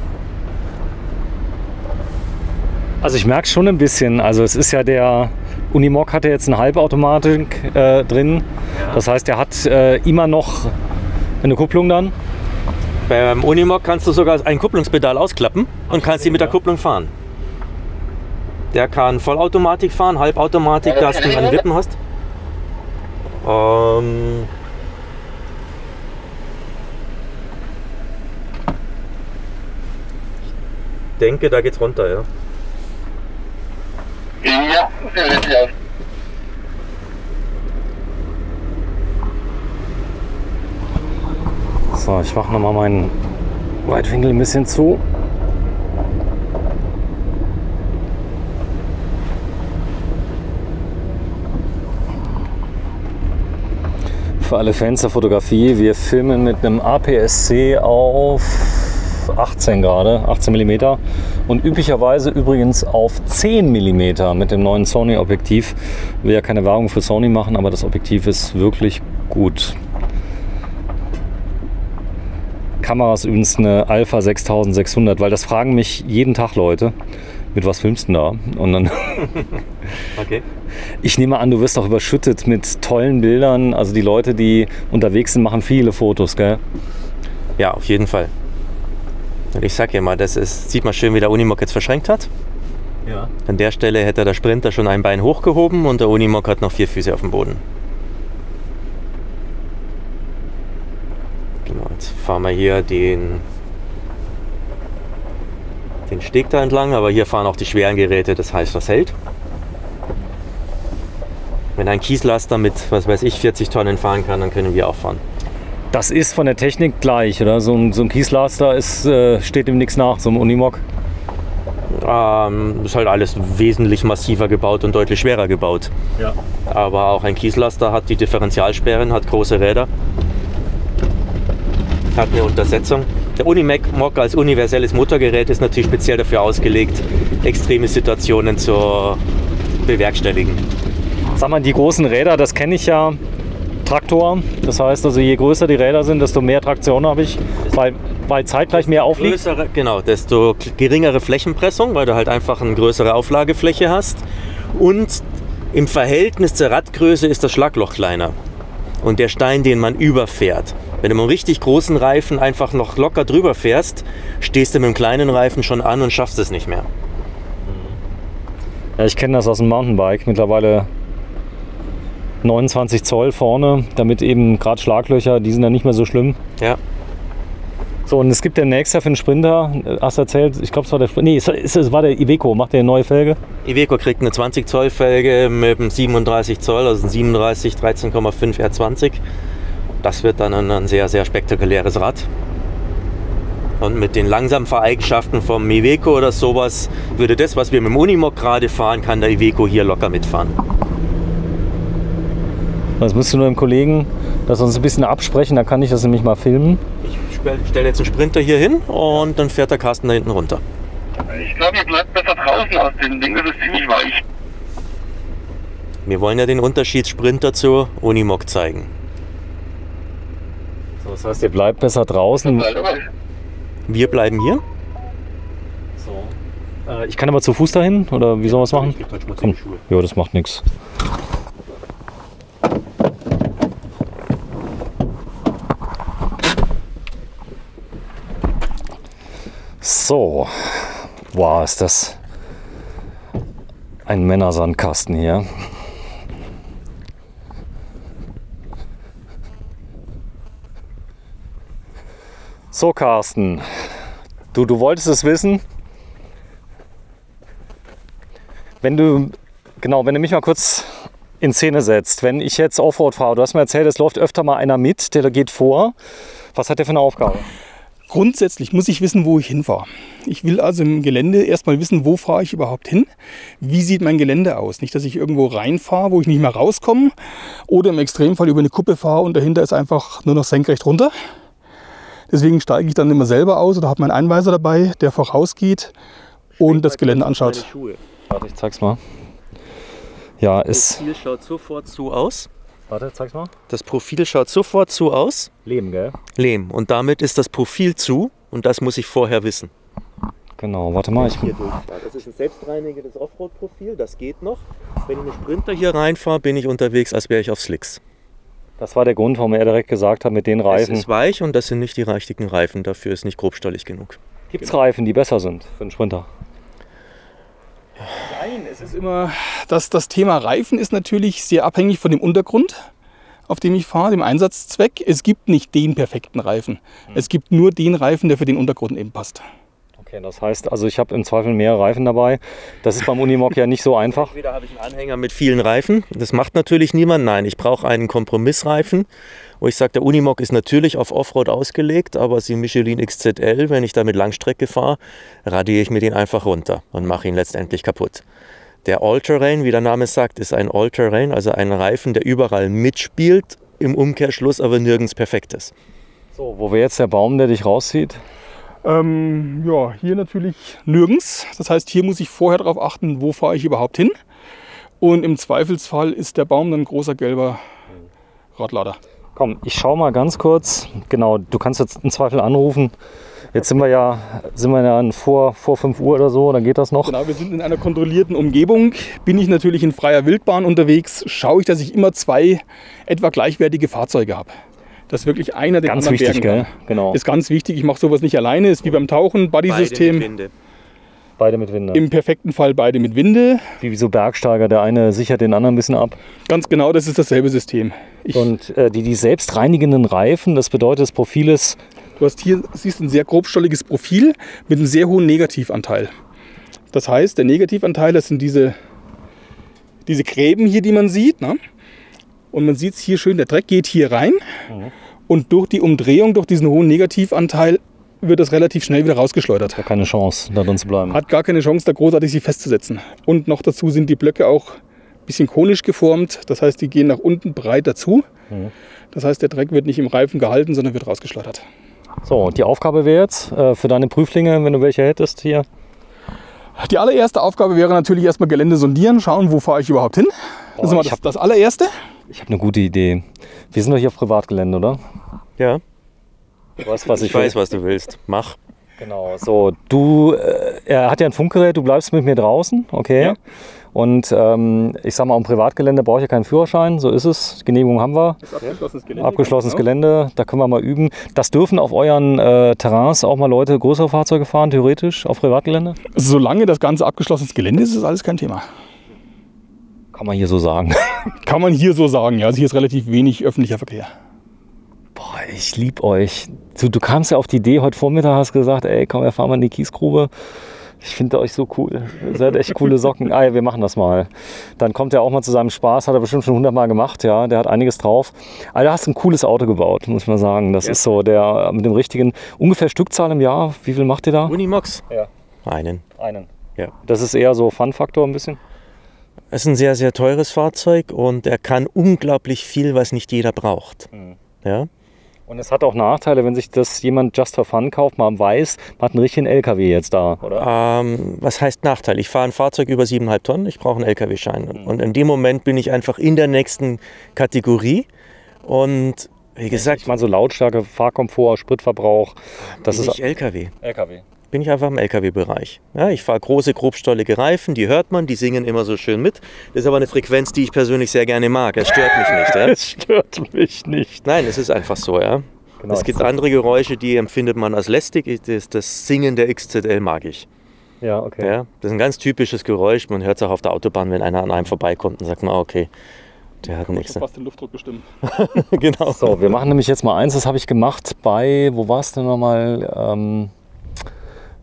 Also ich merke schon ein bisschen, also es ist ja der Unimog hat ja jetzt eine Halbautomatik drin. Ja. Das heißt, der hat immer noch eine Kupplung dann. Beim Unimog kannst du sogar ein Kupplungspedal ausklappen und kannst sie mit der Kupplung fahren. Der kann Vollautomatik fahren, Halbautomatik, dass du einen Wippen hast. Ich denke, da geht's runter, ja. Ja, ja. So, ich mache nochmal meinen Weitwinkel ein bisschen zu. Für alle Fans der Fotografie, wir filmen mit einem APS-C auf 18 gerade, 18 mm und üblicherweise übrigens auf 10 mm mit dem neuen Sony Objektiv. Ich will ja keine Werbung für Sony machen, aber das Objektiv ist wirklich gut. Kamera ist übrigens eine Alpha 6600, weil das fragen mich jeden Tag Leute, mit was filmst du da? Und dann okay. Ich nehme an, du wirst auch überschüttet mit tollen Bildern. Also die Leute, die unterwegs sind, machen viele Fotos, gell? Ja, auf jeden Fall. Und ich sag ja mal, sieht man schön, wie der Unimog jetzt verschränkt hat. Ja. An der Stelle hätte der Sprinter schon ein Bein hochgehoben und der Unimog hat noch 4 Füße auf dem Boden. Genau, jetzt fahren wir hier den Steg da entlang, aber hier fahren auch die schweren Geräte, das heißt, das hält. Wenn ein Kieslaster mit, was weiß ich, 40 Tonnen fahren kann, dann können wir auch fahren. Das ist von der Technik gleich, oder? So ein Kieslaster steht dem nichts nach, so ein Unimog? Ist halt alles wesentlich massiver gebaut und deutlich schwerer gebaut. Ja. Aber auch ein Kieslaster hat die Differentialsperren, hat große Räder, hat eine Untersetzung. Der Unimog als universelles Motorgerät ist natürlich speziell dafür ausgelegt, extreme Situationen zu bewerkstelligen. Sag mal, die großen Räder, das kenne ich ja, Traktor. Das heißt also, je größer die Räder sind, desto mehr Traktion habe ich, weil zeitgleich mehr aufliegt. Genau, desto geringere Flächenpressung, weil du halt einfach eine größere Auflagefläche hast. Und im Verhältnis zur Radgröße ist das Schlagloch kleiner. Und der Stein, den man überfährt. Wenn du mit einem richtig großen Reifen einfach noch locker drüber fährst, stehst du mit einem kleinen Reifen schon an und schaffst es nicht mehr. Ja, ich kenne das aus dem Mountainbike. Mittlerweile 29 Zoll vorne, damit eben gerade Schlaglöcher, die sind dann nicht mehr so schlimm. Ja. So, und es gibt demnächst ja für den Sprinter, hast du erzählt, ich glaube es war der Sprinter, nee, es war der Iveco, macht der eine neue Felge? Iveco kriegt eine 20 Zoll Felge mit einem 37 Zoll, also ein 37 13,5 R20. Das wird dann ein sehr, sehr spektakuläres Rad. Und mit den Langsamfahreigenschaften vom Iveco oder sowas würde das, was wir mit dem Unimog gerade fahren, kann der Iveco hier locker mitfahren. Das müsst du nur dem Kollegen das uns ein bisschen absprechen, dann kann ich das nämlich mal filmen. Ich stelle jetzt einen Sprinter hier hin und dann fährt der Carsten da hinten runter. Ich glaube, ihr bleibt besser draußen aus dem Ding, das ist ziemlich weich. Wir wollen ja den Unterschied Sprinter zu Unimog zeigen. So, das heißt, ihr bleibt besser draußen. Wir bleiben hier. So. Ich kann aber zu Fuß dahin, oder wie sollen wir es machen? Komm. Ja, das macht nichts. So, wow, ist das ein Männersandkasten hier. So, Carsten, du wolltest es wissen. Wenn du mich mal kurz in Szene setzt, wenn ich jetzt Offroad fahre, du hast mir erzählt, es läuft öfter mal einer mit, der geht vor. Was hat der für eine Aufgabe? Grundsätzlich muss ich wissen, wo ich hinfahre. Ich will also im Gelände erstmal wissen, wo fahre ich überhaupt hin? Wie sieht mein Gelände aus? Nicht, dass ich irgendwo reinfahre, wo ich nicht mehr rauskomme oder im Extremfall über eine Kuppe fahre und dahinter ist einfach nur noch senkrecht runter. Deswegen steige ich dann immer selber aus oder habe meinen Einweiser dabei, der vorausgeht und das Gelände anschaut. Warte, ich zeig's mal. Ja, Das Profil schaut sofort so aus. Warte, zeig's mal. Das Profil schaut sofort so aus. Lehm, gell? Lehm. Und damit ist das Profil zu und das muss ich vorher wissen. Genau, warte mal. Hier durchfahre. Das ist ein selbstreinigendes Offroad-Profil, das geht noch. Wenn ich mit Sprinter hier reinfahre, bin ich unterwegs, als wäre ich auf Slicks. Das war der Grund, warum er direkt gesagt hat, mit den Reifen. Es ist weich und das sind nicht die richtigen Reifen, dafür ist nicht grobstollig genug. Gibt's Reifen, die besser sind für einen Sprinter? Nein, es ist immer, das Thema Reifen ist natürlich sehr abhängig von dem Untergrund, auf dem ich fahre, dem Einsatzzweck. Es gibt nicht den perfekten Reifen. Es gibt nur den Reifen, der für den Untergrund eben passt. Okay, das heißt, also ich habe im Zweifel mehr Reifen dabei. Das ist beim Unimog ja nicht so einfach. Entweder habe ich einen Anhänger mit vielen Reifen, das macht natürlich niemand. Nein, ich brauche einen Kompromissreifen, wo ich sage, der Unimog ist natürlich auf Offroad ausgelegt, aber die Michelin XZL, wenn ich damit Langstrecke fahre, radiere ich mir den einfach runter und mache ihn letztendlich kaputt. Der All-Terrain, wie der Name sagt, ist ein All-Terrain, also ein Reifen, der überall mitspielt, im Umkehrschluss aber nirgends perfekt ist. So, wo wäre jetzt der Baum, der dich rauszieht? Ja, hier natürlich nirgends. Das heißt, hier muss ich vorher darauf achten, wo fahre ich überhaupt hin. Und im Zweifelsfall ist der Baum dann ein großer gelber Radlader. Komm, ich schaue mal ganz kurz. Genau, du kannst jetzt im Zweifel anrufen. Jetzt sind wir ja vor 5 Uhr oder so, dann geht das noch. Genau, wir sind in einer kontrollierten Umgebung. Bin ich natürlich in freier Wildbahn unterwegs, schaue ich, dass ich immer 2 etwa gleichwertige Fahrzeuge habe. Dass wirklich einer den anderen bergen kann. Genau. Ist ganz wichtig. Ich mache sowas nicht alleine. Ist wie beim Tauchen, Buddy-System. Beide mit Winde. Im perfekten Fall beide mit Winde. Wie so Bergsteiger, der eine sichert den anderen ein bisschen ab. Ganz genau, das ist dasselbe System. Und die selbst reinigenden Reifen, das bedeutet, das Profil ist... Du hast hier, siehst ein sehr grobstolliges Profil mit einem sehr hohen Negativanteil. Das heißt, der Negativanteil, das sind diese Gräben hier, die man sieht. Ne? Und man sieht es hier schön, der Dreck geht hier rein. Und durch die Umdrehung, durch diesen hohen Negativanteil, wird das relativ schnell wieder rausgeschleudert. Hat keine Chance, da drin zu bleiben. Hat gar keine Chance, da großartig sich festzusetzen. Und noch dazu sind die Blöcke auch ein bisschen konisch geformt. Das heißt, die gehen nach unten breit dazu. Das heißt, der Dreck wird nicht im Reifen gehalten, sondern wird rausgeschleudert. So, und die Aufgabe wäre jetzt für deine Prüflinge, wenn du welche hättest hier? Die allererste Aufgabe wäre natürlich erstmal Gelände sondieren, schauen, wo fahre ich überhaupt hin. Das ist mal das allererste. Ich habe eine gute Idee. Wir sind doch hier auf Privatgelände, oder? Ja. Du weißt, was ich weiß, was du willst. Mach. Genau, so. Er hat ja ein Funkgerät, du bleibst mit mir draußen, okay? Ja. Und ich sag mal, am Privatgelände brauche ich ja keinen Führerschein, so ist es. Genehmigung haben wir. Das ist abgeschlossenes Gelände. Abgeschlossenes Gelände, da können wir mal üben. Das dürfen auf euren Terrains auch mal Leute größere Fahrzeuge fahren, theoretisch, auf Privatgelände? Solange das ganze abgeschlossenes Gelände ist, ist alles kein Thema. Kann man hier so sagen. Kann man hier so sagen, ja. Also hier ist relativ wenig öffentlicher Verkehr. Boah, ich liebe euch. Du kamst ja auf die Idee, heute Vormittag hast gesagt, ey, komm, wir fahren mal in die Kiesgrube. Ich finde euch so cool. Ihr seid echt coole Socken. Ah, ja, wir machen das mal. Dann kommt er auch mal zu seinem Spaß, hat er bestimmt schon 100 Mal gemacht, ja. Der hat einiges drauf. Aber du hast ein cooles Auto gebaut, muss ich mal sagen. Das ist so der mit dem richtigen, ungefähr Stückzahl im Jahr. Wie viel macht ihr da? Unimox? Ja. Einen. Ja. Das ist eher so Fun-Faktor ein bisschen? Es ist ein sehr, sehr teures Fahrzeug und er kann unglaublich viel, was nicht jeder braucht. Ja. Und es hat auch Nachteile, wenn sich das jemand just for fun kauft, man weiß, man hat einen richtigen LKW jetzt da, oder? Was heißt Nachteil? Ich fahre ein Fahrzeug über 7,5 Tonnen, ich brauche einen LKW-Schein. Und in dem Moment bin ich einfach in der nächsten Kategorie. Und wie gesagt... Ich meine so Lautstärke, Fahrkomfort, Spritverbrauch. Das ist nicht LKW. LKW. Bin ich einfach im LKW-Bereich. Ja, ich fahre große, grobstollige Reifen, die hört man, die singen immer so schön mit. Das ist aber eine Frequenz, die ich persönlich sehr gerne mag. Es stört mich nicht. Ja? Es stört mich nicht. Nein, es ist einfach so. Ja. Genau, es gibt andere Geräusche, die empfindet man als lästig. Das Singen der XZL mag ich. Ja, okay. Ja, das ist ein ganz typisches Geräusch. Man hört es auch auf der Autobahn, wenn einer an einem vorbeikommt und sagt man, okay, der hat nichts. Fast den Luftdruck bestimmen. Genau. So, wir machen nämlich jetzt mal eins, das habe ich gemacht bei, wo war es denn nochmal?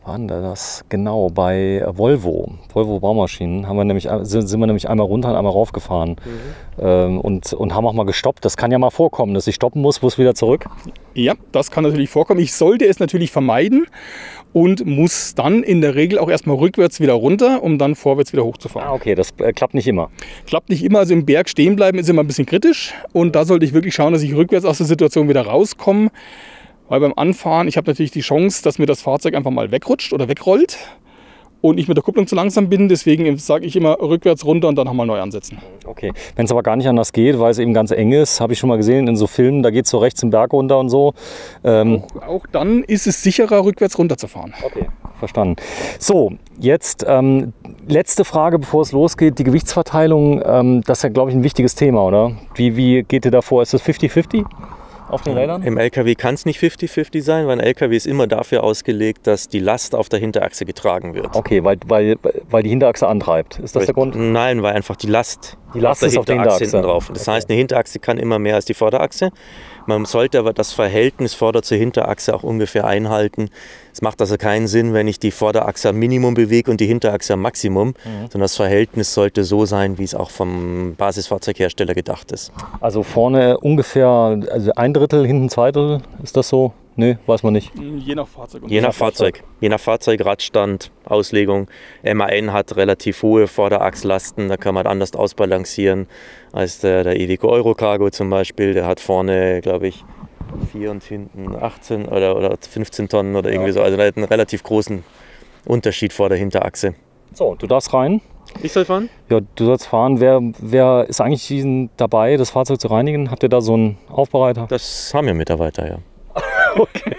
war denn das? Genau, bei Volvo Baumaschinen sind wir nämlich einmal runter und einmal raufgefahren und haben auch mal gestoppt. Das kann ja mal vorkommen, dass ich stoppen muss wieder zurück. Ja, das kann natürlich vorkommen. Ich sollte es natürlich vermeiden und muss dann in der Regel auch erstmal rückwärts wieder runter, um dann vorwärts wieder hochzufahren. Ah, okay, das klappt nicht immer. Klappt nicht immer, also im Berg stehen bleiben ist immer ein bisschen kritisch und da sollte ich wirklich schauen, dass ich rückwärts aus der Situation wieder rauskomme. Weil beim Anfahren, ich habe natürlich die Chance, dass mir das Fahrzeug einfach mal wegrutscht oder wegrollt und ich mit der Kupplung zu langsam bin. Deswegen sage ich immer rückwärts runter und dann nochmal neu ansetzen. Okay, wenn es aber gar nicht anders geht, weil es eben ganz eng ist, habe ich schon mal gesehen in so Filmen, da geht es so rechts den Berg runter und so. Auch dann ist es sicherer, rückwärts runter zu fahren. Okay, verstanden. So, jetzt letzte Frage, bevor es losgeht. Die Gewichtsverteilung, das ist ja, glaube ich, ein wichtiges Thema, oder? Wie geht ihr da vor? Ist das 50-50? Auf den Rädern? Im LKW kann es nicht 50-50 sein, weil ein LKW ist immer dafür ausgelegt, dass die Last auf der Hinterachse getragen wird. Okay, weil die Hinterachse antreibt. Ist das der Grund? Nein, weil einfach die Last ist auf der Hinterachse hinten drauf. Das heißt, eine Hinterachse kann immer mehr als die Vorderachse. Man sollte aber das Verhältnis Vorder- zur Hinterachse auch ungefähr einhalten. Es macht also keinen Sinn, wenn ich die Vorderachse am Minimum bewege und die Hinterachse am Maximum, sondern das Verhältnis sollte so sein, wie es auch vom Basisfahrzeughersteller gedacht ist. Also vorne ungefähr also 1/3, hinten 2/3, ist das so? Nee, weiß man nicht. Je nach Fahrzeug. Je nach Fahrzeug, Radstand, Auslegung. MAN hat relativ hohe Vorderachslasten, da kann man anders ausbalancieren als der Iveco Eurocargo zum Beispiel. Der hat vorne, glaube ich, 4 und hinten 18 oder 15 Tonnen oder irgendwie so. Also der hat einen relativ großen Unterschied vor der Hinterachse. So, du darfst rein. Ich soll fahren? Ja, du sollst fahren. Wer ist eigentlich dabei, das Fahrzeug zu reinigen? Habt ihr da so einen Aufbereiter? Das haben ja Mitarbeiter, ja. Okay.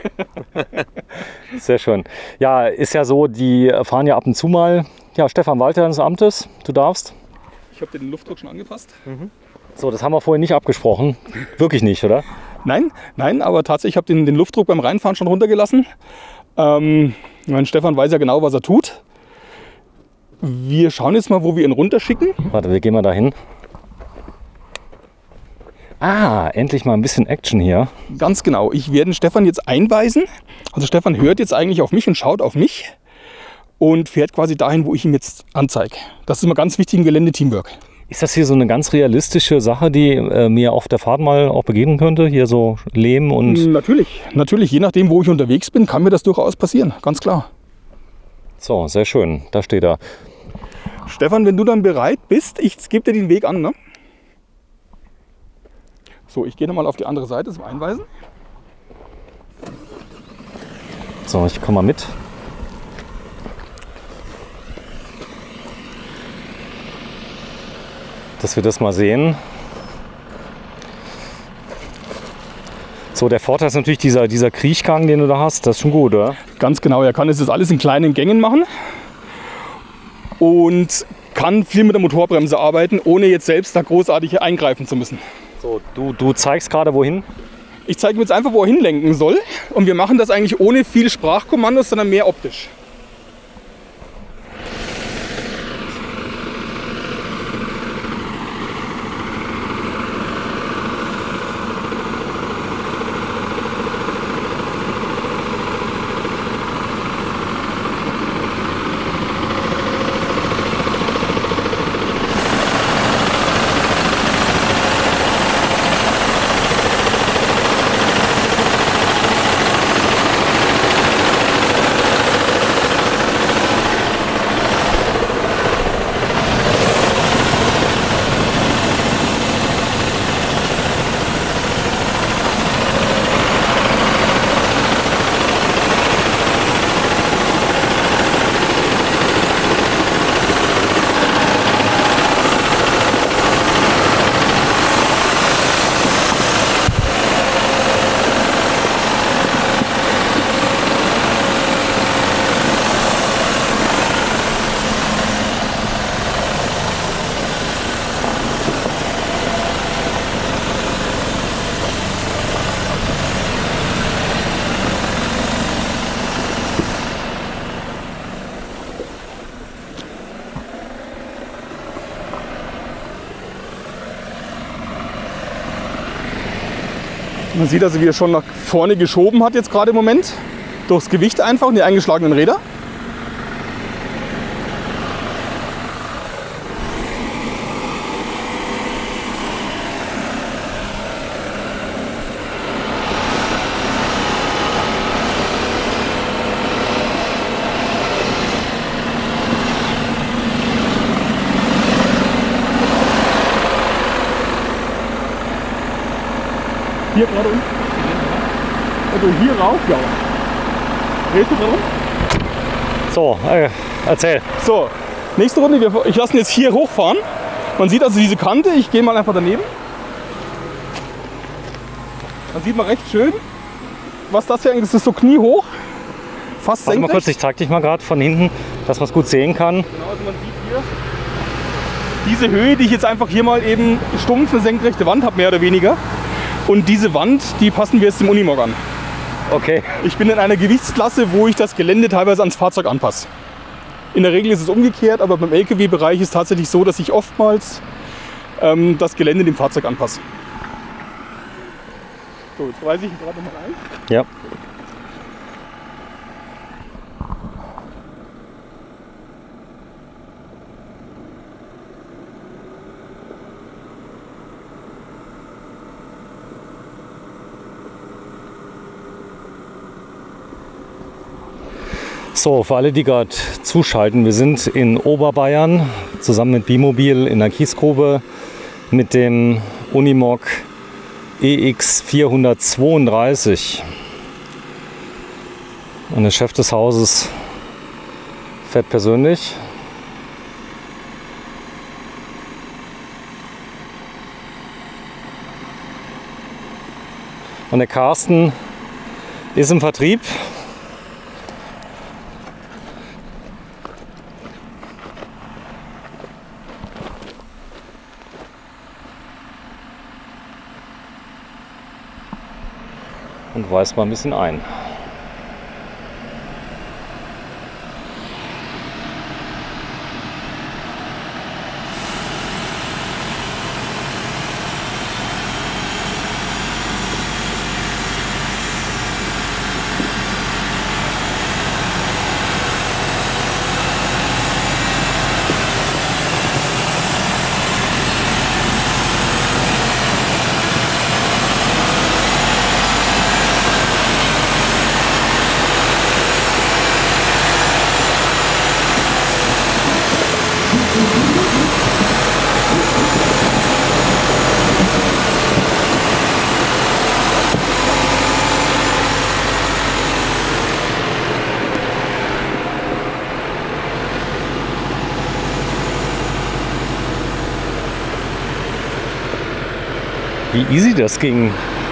Sehr schön. Ja, ist ja so, die fahren ja ab und zu mal. Ja, Stefan Walter deines Amtes, du darfst. Ich habe den Luftdruck schon angepasst. So, das haben wir vorhin nicht abgesprochen. Wirklich nicht, oder? Nein, aber tatsächlich habe ich den Luftdruck beim Reinfahren schon runtergelassen. Mein Stefan weiß ja genau, was er tut. Wir schauen jetzt mal, wo wir ihn runterschicken. Warte, wir gehen mal dahin. Ah, endlich mal ein bisschen Action hier. Ganz genau. Ich werde Stefan jetzt einweisen. Also Stefan hört jetzt eigentlich auf mich und schaut auf mich und fährt quasi dahin, wo ich ihm jetzt anzeige. Das ist immer ganz wichtig im Gelände-Teamwork. Ist das hier so eine ganz realistische Sache, die mir auf der Fahrt mal auch begegnen könnte? Hier so Lehm und... Natürlich. Je nachdem, wo ich unterwegs bin, kann mir das durchaus passieren. Ganz klar. So, sehr schön. Da steht er. Stefan, wenn du dann bereit bist, ich gebe dir den Weg an, ne? So, ich gehe nochmal auf die andere Seite zum Einweisen. So, ich komme mal mit. Dass wir das mal sehen. So, der Vorteil ist natürlich dieser Kriechgang, den du da hast. Das ist schon gut, oder? Ganz genau, er kann jetzt alles in kleinen Gängen machen und kann viel mit der Motorbremse arbeiten, ohne jetzt selbst da großartig eingreifen zu müssen. So, du zeigst gerade wohin? Ich zeige ihm jetzt einfach, wo er hinlenken soll. Und wir machen das eigentlich ohne viel Sprachkommandos, sondern mehr optisch. Man sieht also, wie er schon nach vorne geschoben hat jetzt gerade im Moment. Durchs Gewicht einfach und die eingeschlagenen Räder. Hier gerade unten. Also hier rauf, ja. Drehst du gerade rum? So, erzähl. So, nächste Runde. Ich lasse ihn jetzt hier hochfahren. Man sieht also diese Kante. Ich gehe mal einfach daneben. Man sieht mal recht schön, was das hier eigentlich ist. Das ist so kniehoch. Fast Warte mal senkrecht. kurz, ich zeig dich mal gerade von hinten, dass man es gut sehen kann. Genau, also man sieht hier diese Höhe, die ich jetzt einfach hier mal eben stumpf eine senkrechte Wand habe, mehr oder weniger. Und diese Wand, die passen wir jetzt dem Unimog an. Okay. Ich bin in einer Gewichtsklasse, wo ich das Gelände teilweise ans Fahrzeug anpasse. In der Regel ist es umgekehrt, aber beim LKW-Bereich ist es tatsächlich so, dass ich oftmals das Gelände dem Fahrzeug anpasse. So, jetzt weise ich ihn gerade nochmal ein. Ja. So, für alle, die gerade zuschalten, wir sind in Oberbayern zusammen mit Bimobil in der Kiesgrube mit dem Unimog EX 432. Und der Chef des Hauses fährt persönlich. Und der Carsten ist im Vertrieb. Und weist mal ein bisschen ein. Wie easy das ging.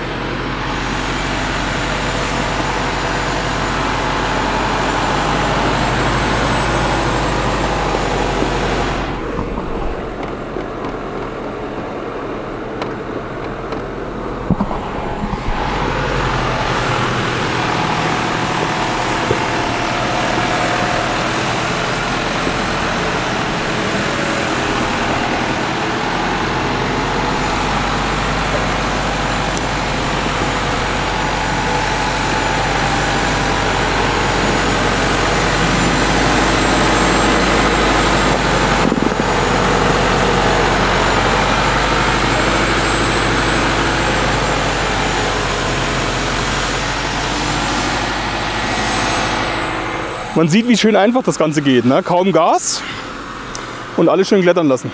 Man sieht, wie schön einfach das Ganze geht. Ne? Kaum Gas und alles schön klettern lassen.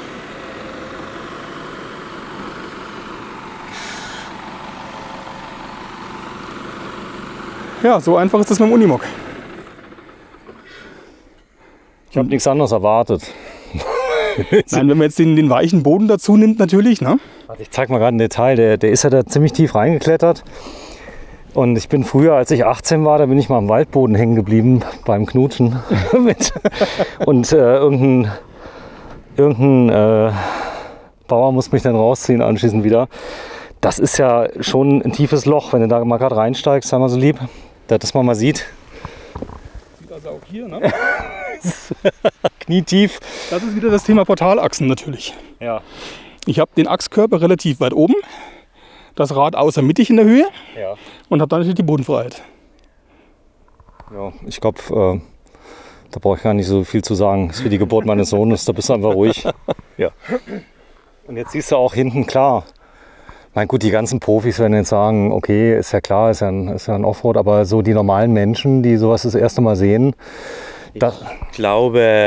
Ja, so einfach ist das mit dem Unimog. Ich habe nichts anderes erwartet. Nein, wenn man jetzt den weichen Boden dazu nimmt, natürlich. Ne? Ich zeig mal gerade ein Detail. Der ist ja da ziemlich tief reingeklettert. Und ich bin früher, als ich 18 war, da bin ich mal am Waldboden hängen geblieben beim Knutschen. Und irgendein Bauer muss mich dann rausziehen anschließend wieder. Das ist ja schon ein tiefes Loch, wenn du da mal gerade reinsteigst, sei mal so lieb, dass man mal sieht. Sieht also auch hier, ne? Knietief. Das ist wieder das Thema Portalachsen natürlich. Ja. Ich habe den Achskörper relativ weit oben, das Rad außer mittig in der Höhe Ja. und habe dann natürlich die Bodenfreiheit. Ja, ich glaube, da brauche ich gar nicht so viel zu sagen. Das ist wie die Geburt meines Sohnes, da bist du einfach ruhig. Ja. Und jetzt siehst du auch hinten klar. Mein gut, die ganzen Profis werden jetzt sagen, okay, ist ja klar, ist ja ein Offroad, aber so die normalen Menschen, die sowas das erste Mal sehen. Ich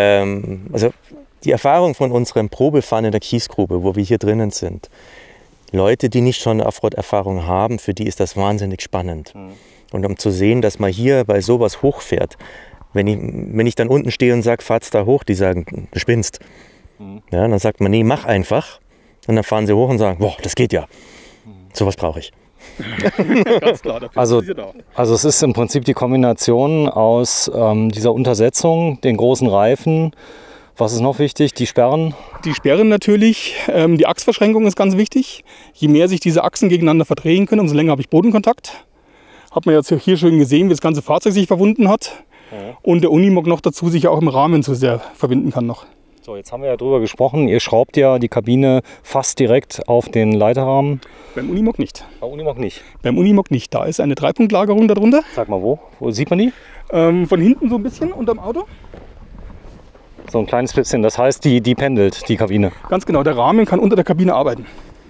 glaube, also die Erfahrung von unserem Probefahren in der Kiesgrube, wo wir hier drinnen sind, Leute, die nicht schon Offroad-Erfahrung haben, für die ist das wahnsinnig spannend. Und um zu sehen, dass man hier bei sowas hochfährt, wenn ich dann unten stehe und sage, fahrt's da hoch, die sagen, du spinnst. Ja, dann sagt man, nee, mach einfach. Und dann fahren sie hoch und sagen, boah, das geht ja. Sowas brauche ich. Ganz klar, dafür Also, ist sie da. also es ist im Prinzip die Kombination aus dieser Untersetzung, den großen Reifen. Was ist noch wichtig? Die Sperren? Die Sperren natürlich, die Achsverschränkung ist ganz wichtig. Je mehr sich diese Achsen gegeneinander verdrehen können, umso länger habe ich Bodenkontakt. Hat man jetzt hier schön gesehen, wie das ganze Fahrzeug sich verwunden hat. Und der Unimog noch dazu sich auch im Rahmen zu sehr verbinden kann noch. So, jetzt haben wir ja drüber gesprochen. Ihr schraubt ja die Kabine fast direkt auf den Leiterrahmen. Beim Unimog nicht. Bei Unimog nicht. Beim Unimog nicht. Da ist eine 3-Punkt-Lagerung darunter. Sag mal wo? Wo sieht man die? Von hinten so ein bisschen unterm Auto. So ein kleines bisschen. Das heißt, die pendelt, die Kabine. Ganz genau, der Rahmen kann unter der Kabine arbeiten.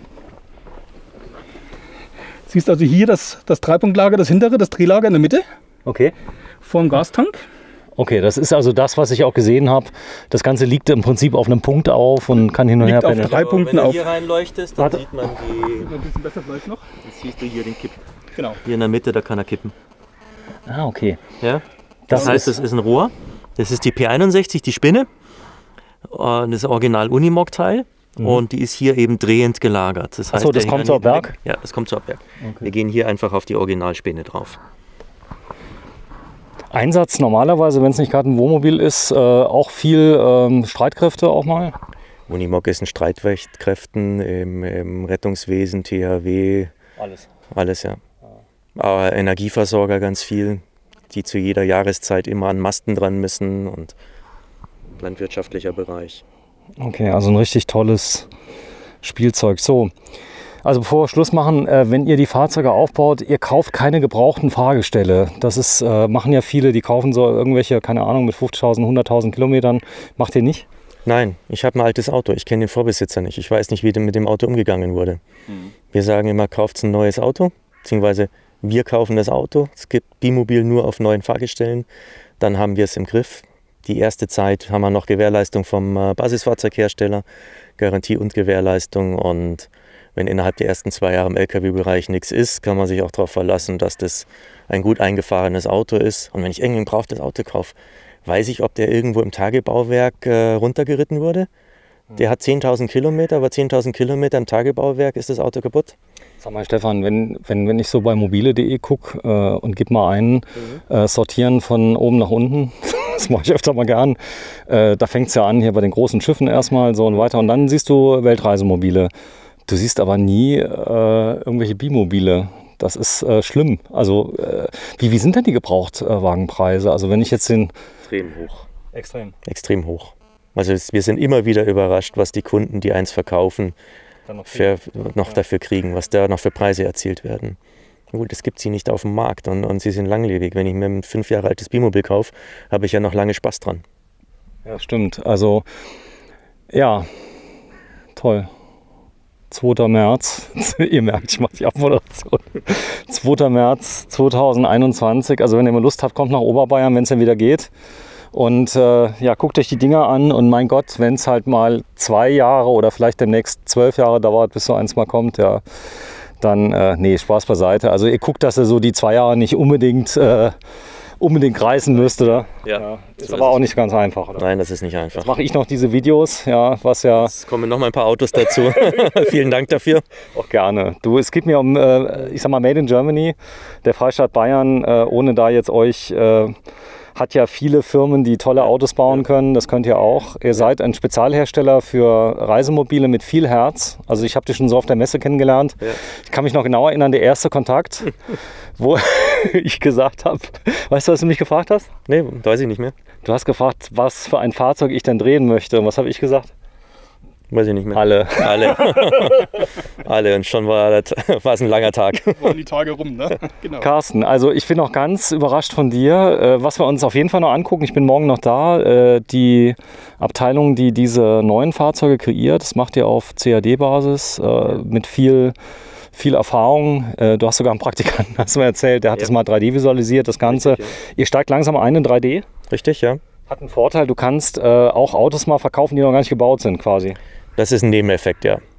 Siehst also hier das 3-Punkt-Lager, das hintere, das Drehlager in der Mitte, Okay. vorm Gastank. Okay, das ist also das, was ich auch gesehen habe. Das Ganze liegt im Prinzip auf einem Punkt auf und kann hin und her Liegt auf pendeln. 3 Punkten Wenn du auf. hier reinleuchtest, dann sieht man Ein bisschen besser vielleicht noch. das siehst du hier den Kipp. Genau. Hier in der Mitte, da kann er kippen. Ah, okay. Ja? Das heißt, das ist ein Rohr. Das ist die P61, die Spinne. Das ist Original Unimog-Teil. Und die ist hier eben drehend gelagert. Das heißt, Achso, das kommt so ab Werk? Ja, das kommt so ab Werk. Wir gehen hier einfach auf die Originalspinne drauf. Einsatz normalerweise, wenn es nicht gerade ein Wohnmobil ist, auch viel Streitkräfte auch mal. Unimog ist in Streitkräften, im Rettungswesen, THW, alles ja. Aber Energieversorger ganz viel, die zu jeder Jahreszeit immer an Masten dran müssen und landwirtschaftlicher Bereich. Okay, also ein richtig tolles Spielzeug. So, also bevor wir Schluss machen, wenn ihr die Fahrzeuge aufbaut, ihr kauft keine gebrauchten Fahrgestelle. Das ist, machen ja viele, die kaufen so irgendwelche, keine Ahnung, mit 50.000, 100.000 Kilometern. Macht ihr nicht? Nein, ich habe ein altes Auto. Ich kenne den Vorbesitzer nicht. Ich weiß nicht, wie mit dem Auto umgegangen wurde. Wir sagen immer, kauft ein neues Auto, beziehungsweise wir kaufen das Auto. Es gibt Bimobil nur auf neuen Fahrgestellen. Dann haben wir es im Griff. Die erste Zeit haben wir noch Gewährleistung vom Basisfahrzeughersteller, Garantie und Gewährleistung. Und wenn innerhalb der ersten 2 Jahre im Lkw-Bereich nichts ist, kann man sich auch darauf verlassen, dass das ein gut eingefahrenes Auto ist. Und wenn ich irgendein gebrauchtes Auto kaufe, weiß ich, ob der irgendwo im Tagebauwerk runtergeritten wurde. Der hat 10.000 Kilometer, aber 10.000 Kilometer im Tagebauwerk ist das Auto kaputt. Sag mal, Stefan, wenn ich so bei mobile.de gucke und gib mal ein, sortieren von oben nach unten, das mache ich öfter mal gern, da fängt es ja an, hier bei den großen Schiffen erstmal so und weiter und dann siehst du Weltreisemobile. Du siehst aber nie irgendwelche Bimobile. Das ist schlimm. Also wie sind denn die Gebrauchtwagenpreise? Also wenn ich jetzt den... Extrem hoch. Extrem hoch. Also wir sind immer wieder überrascht, was die Kunden, die eins verkaufen, noch dafür kriegen, was da noch für Preise erzielt werden. Gut, das gibt sie nicht auf dem Markt und sie sind langlebig. Wenn ich mir ein 5 Jahre altes Bimobil kaufe, habe ich ja noch lange Spaß dran. Ja, stimmt. Also ja, toll. 2. März, ihr merkt, ich mache die Abmoderation. 2. März 2021, also wenn ihr mal Lust habt, kommt nach Oberbayern, wenn es dann wieder geht. Und ja, guckt euch die Dinger an und mein Gott, wenn es halt mal 2 Jahre oder vielleicht demnächst 12 Jahre dauert, bis so eins mal kommt, ja, dann, nee, Spaß beiseite. Also ihr guckt, dass ihr so die 2 Jahre nicht unbedingt reißen müsst, oder? Ja. Ist aber auch nicht ganz einfach, oder? Nein, das ist nicht einfach. Jetzt mache ich noch diese Videos, ja, was ja... Es kommen noch mal ein paar Autos dazu. Vielen Dank dafür. Auch gerne. Du, es geht mir um, ich sag mal, Made in Germany, der Freistaat Bayern, ohne da jetzt euch... hat ja viele Firmen, die tolle Autos bauen können. Das könnt ihr auch. Ihr seid ein Spezialhersteller für Reisemobile mit viel Herz. Also ich habe dich schon so auf der Messe kennengelernt. Ja. Ich kann mich noch genau erinnern, der erste Kontakt, wo ich gesagt habe, weißt du, was du mich gefragt hast? Nee, weiß ich nicht mehr. Du hast gefragt, was für ein Fahrzeug ich denn drehen möchte. Und was habe ich gesagt? Weiß ich nicht mehr. Alle. Alle. Und schon war es ein langer Tag. Waren die Tage rum, ne? Genau. Carsten, also ich bin auch ganz überrascht von dir, was wir uns auf jeden Fall noch angucken. Ich bin morgen noch da. Die Abteilung, die diese neuen Fahrzeuge kreiert, das macht ihr auf CAD-Basis mit viel Erfahrung. Du hast sogar einen Praktikanten, hast du mir erzählt, der hat das mal 3D visualisiert, das Ganze. Richtig, ja. Ihr steigt langsam ein in 3D. Richtig, ja. Hat einen Vorteil, du kannst auch Autos mal verkaufen, die noch gar nicht gebaut sind quasi. Das ist ein Nebeneffekt, ja.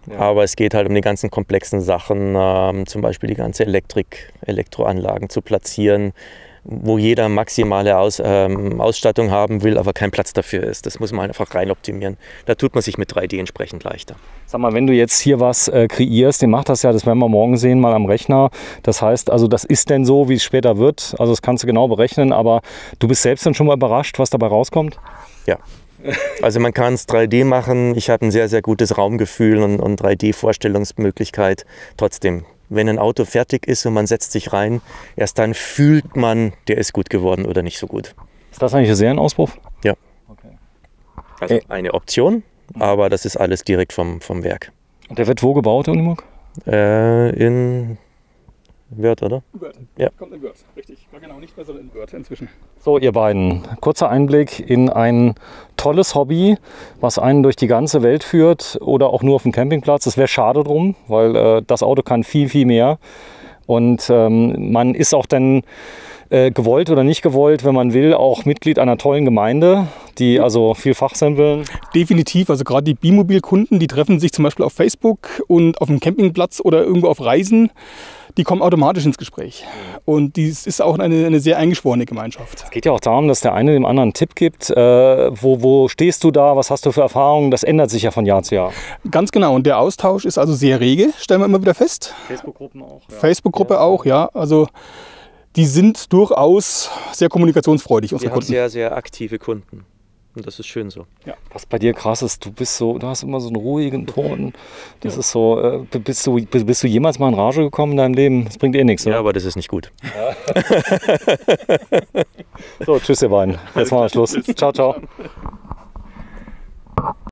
Ja. Aber es geht halt um die ganzen komplexen Sachen, zum Beispiel die ganze Elektroanlagen zu platzieren, wo jeder maximale Ausstattung haben will, aber kein Platz dafür ist. Das muss man einfach rein optimieren. Da tut man sich mit 3D entsprechend leichter. Sag mal, wenn du jetzt hier was kreierst, den macht das ja, das werden wir morgen sehen, mal am Rechner. Das heißt, also das ist denn so, wie es später wird. Also das kannst du genau berechnen, aber du bist selbst dann schon mal überrascht, was dabei rauskommt? Ja. Also man kann es 3D machen. Ich habe ein sehr, sehr gutes Raumgefühl und 3D-Vorstellungsmöglichkeit. Trotzdem, wenn ein Auto fertig ist und man setzt sich rein, erst dann fühlt man, der ist gut geworden oder nicht so gut. Ist das eigentlich ein Serienauspuff? Ja. Okay. Also eine Option, aber das ist alles direkt vom Werk. Und der wird wo gebaut, Unimog? In Wörth, oder? Wörth. Ja. Kommt in Wörth, richtig. War genau nicht mehr, sondern in Wörth inzwischen. So, ihr beiden, kurzer Einblick in ein tolles Hobby, was einen durch die ganze Welt führt oder auch nur auf dem Campingplatz. Es wäre schade drum, weil das Auto kann viel, viel mehr. Und man ist auch dann gewollt oder nicht gewollt, wenn man will, auch Mitglied einer tollen Gemeinde, die also viel fachsimpeln. Definitiv, also gerade die Bimobil-Kunden, die treffen sich zum Beispiel auf Facebook und auf dem Campingplatz oder irgendwo auf Reisen, die kommen automatisch ins Gespräch. Und dies ist auch eine sehr eingeschworene Gemeinschaft. Es geht ja auch darum, dass der eine dem anderen einen Tipp gibt. Wo stehst du da? Was hast du für Erfahrungen? Das ändert sich ja von Jahr zu Jahr. Ganz genau. Und der Austausch ist also sehr rege, stellen wir immer wieder fest. Facebook-Gruppen auch. Ja. Facebook-Gruppe auch, ja. Also die sind durchaus sehr kommunikationsfreudig, unsere Wir haben Kunden. sehr, sehr aktive Kunden. Und das ist schön so. Ja. Was bei dir krass ist, du hast immer so einen ruhigen Ton. Das ist so, bist du jemals mal in Rage gekommen in deinem Leben? Das bringt eh nichts, oder? Ja, aber das ist nicht gut. So, tschüss ihr beiden. Jetzt machen wir Schluss. Ciao, ciao.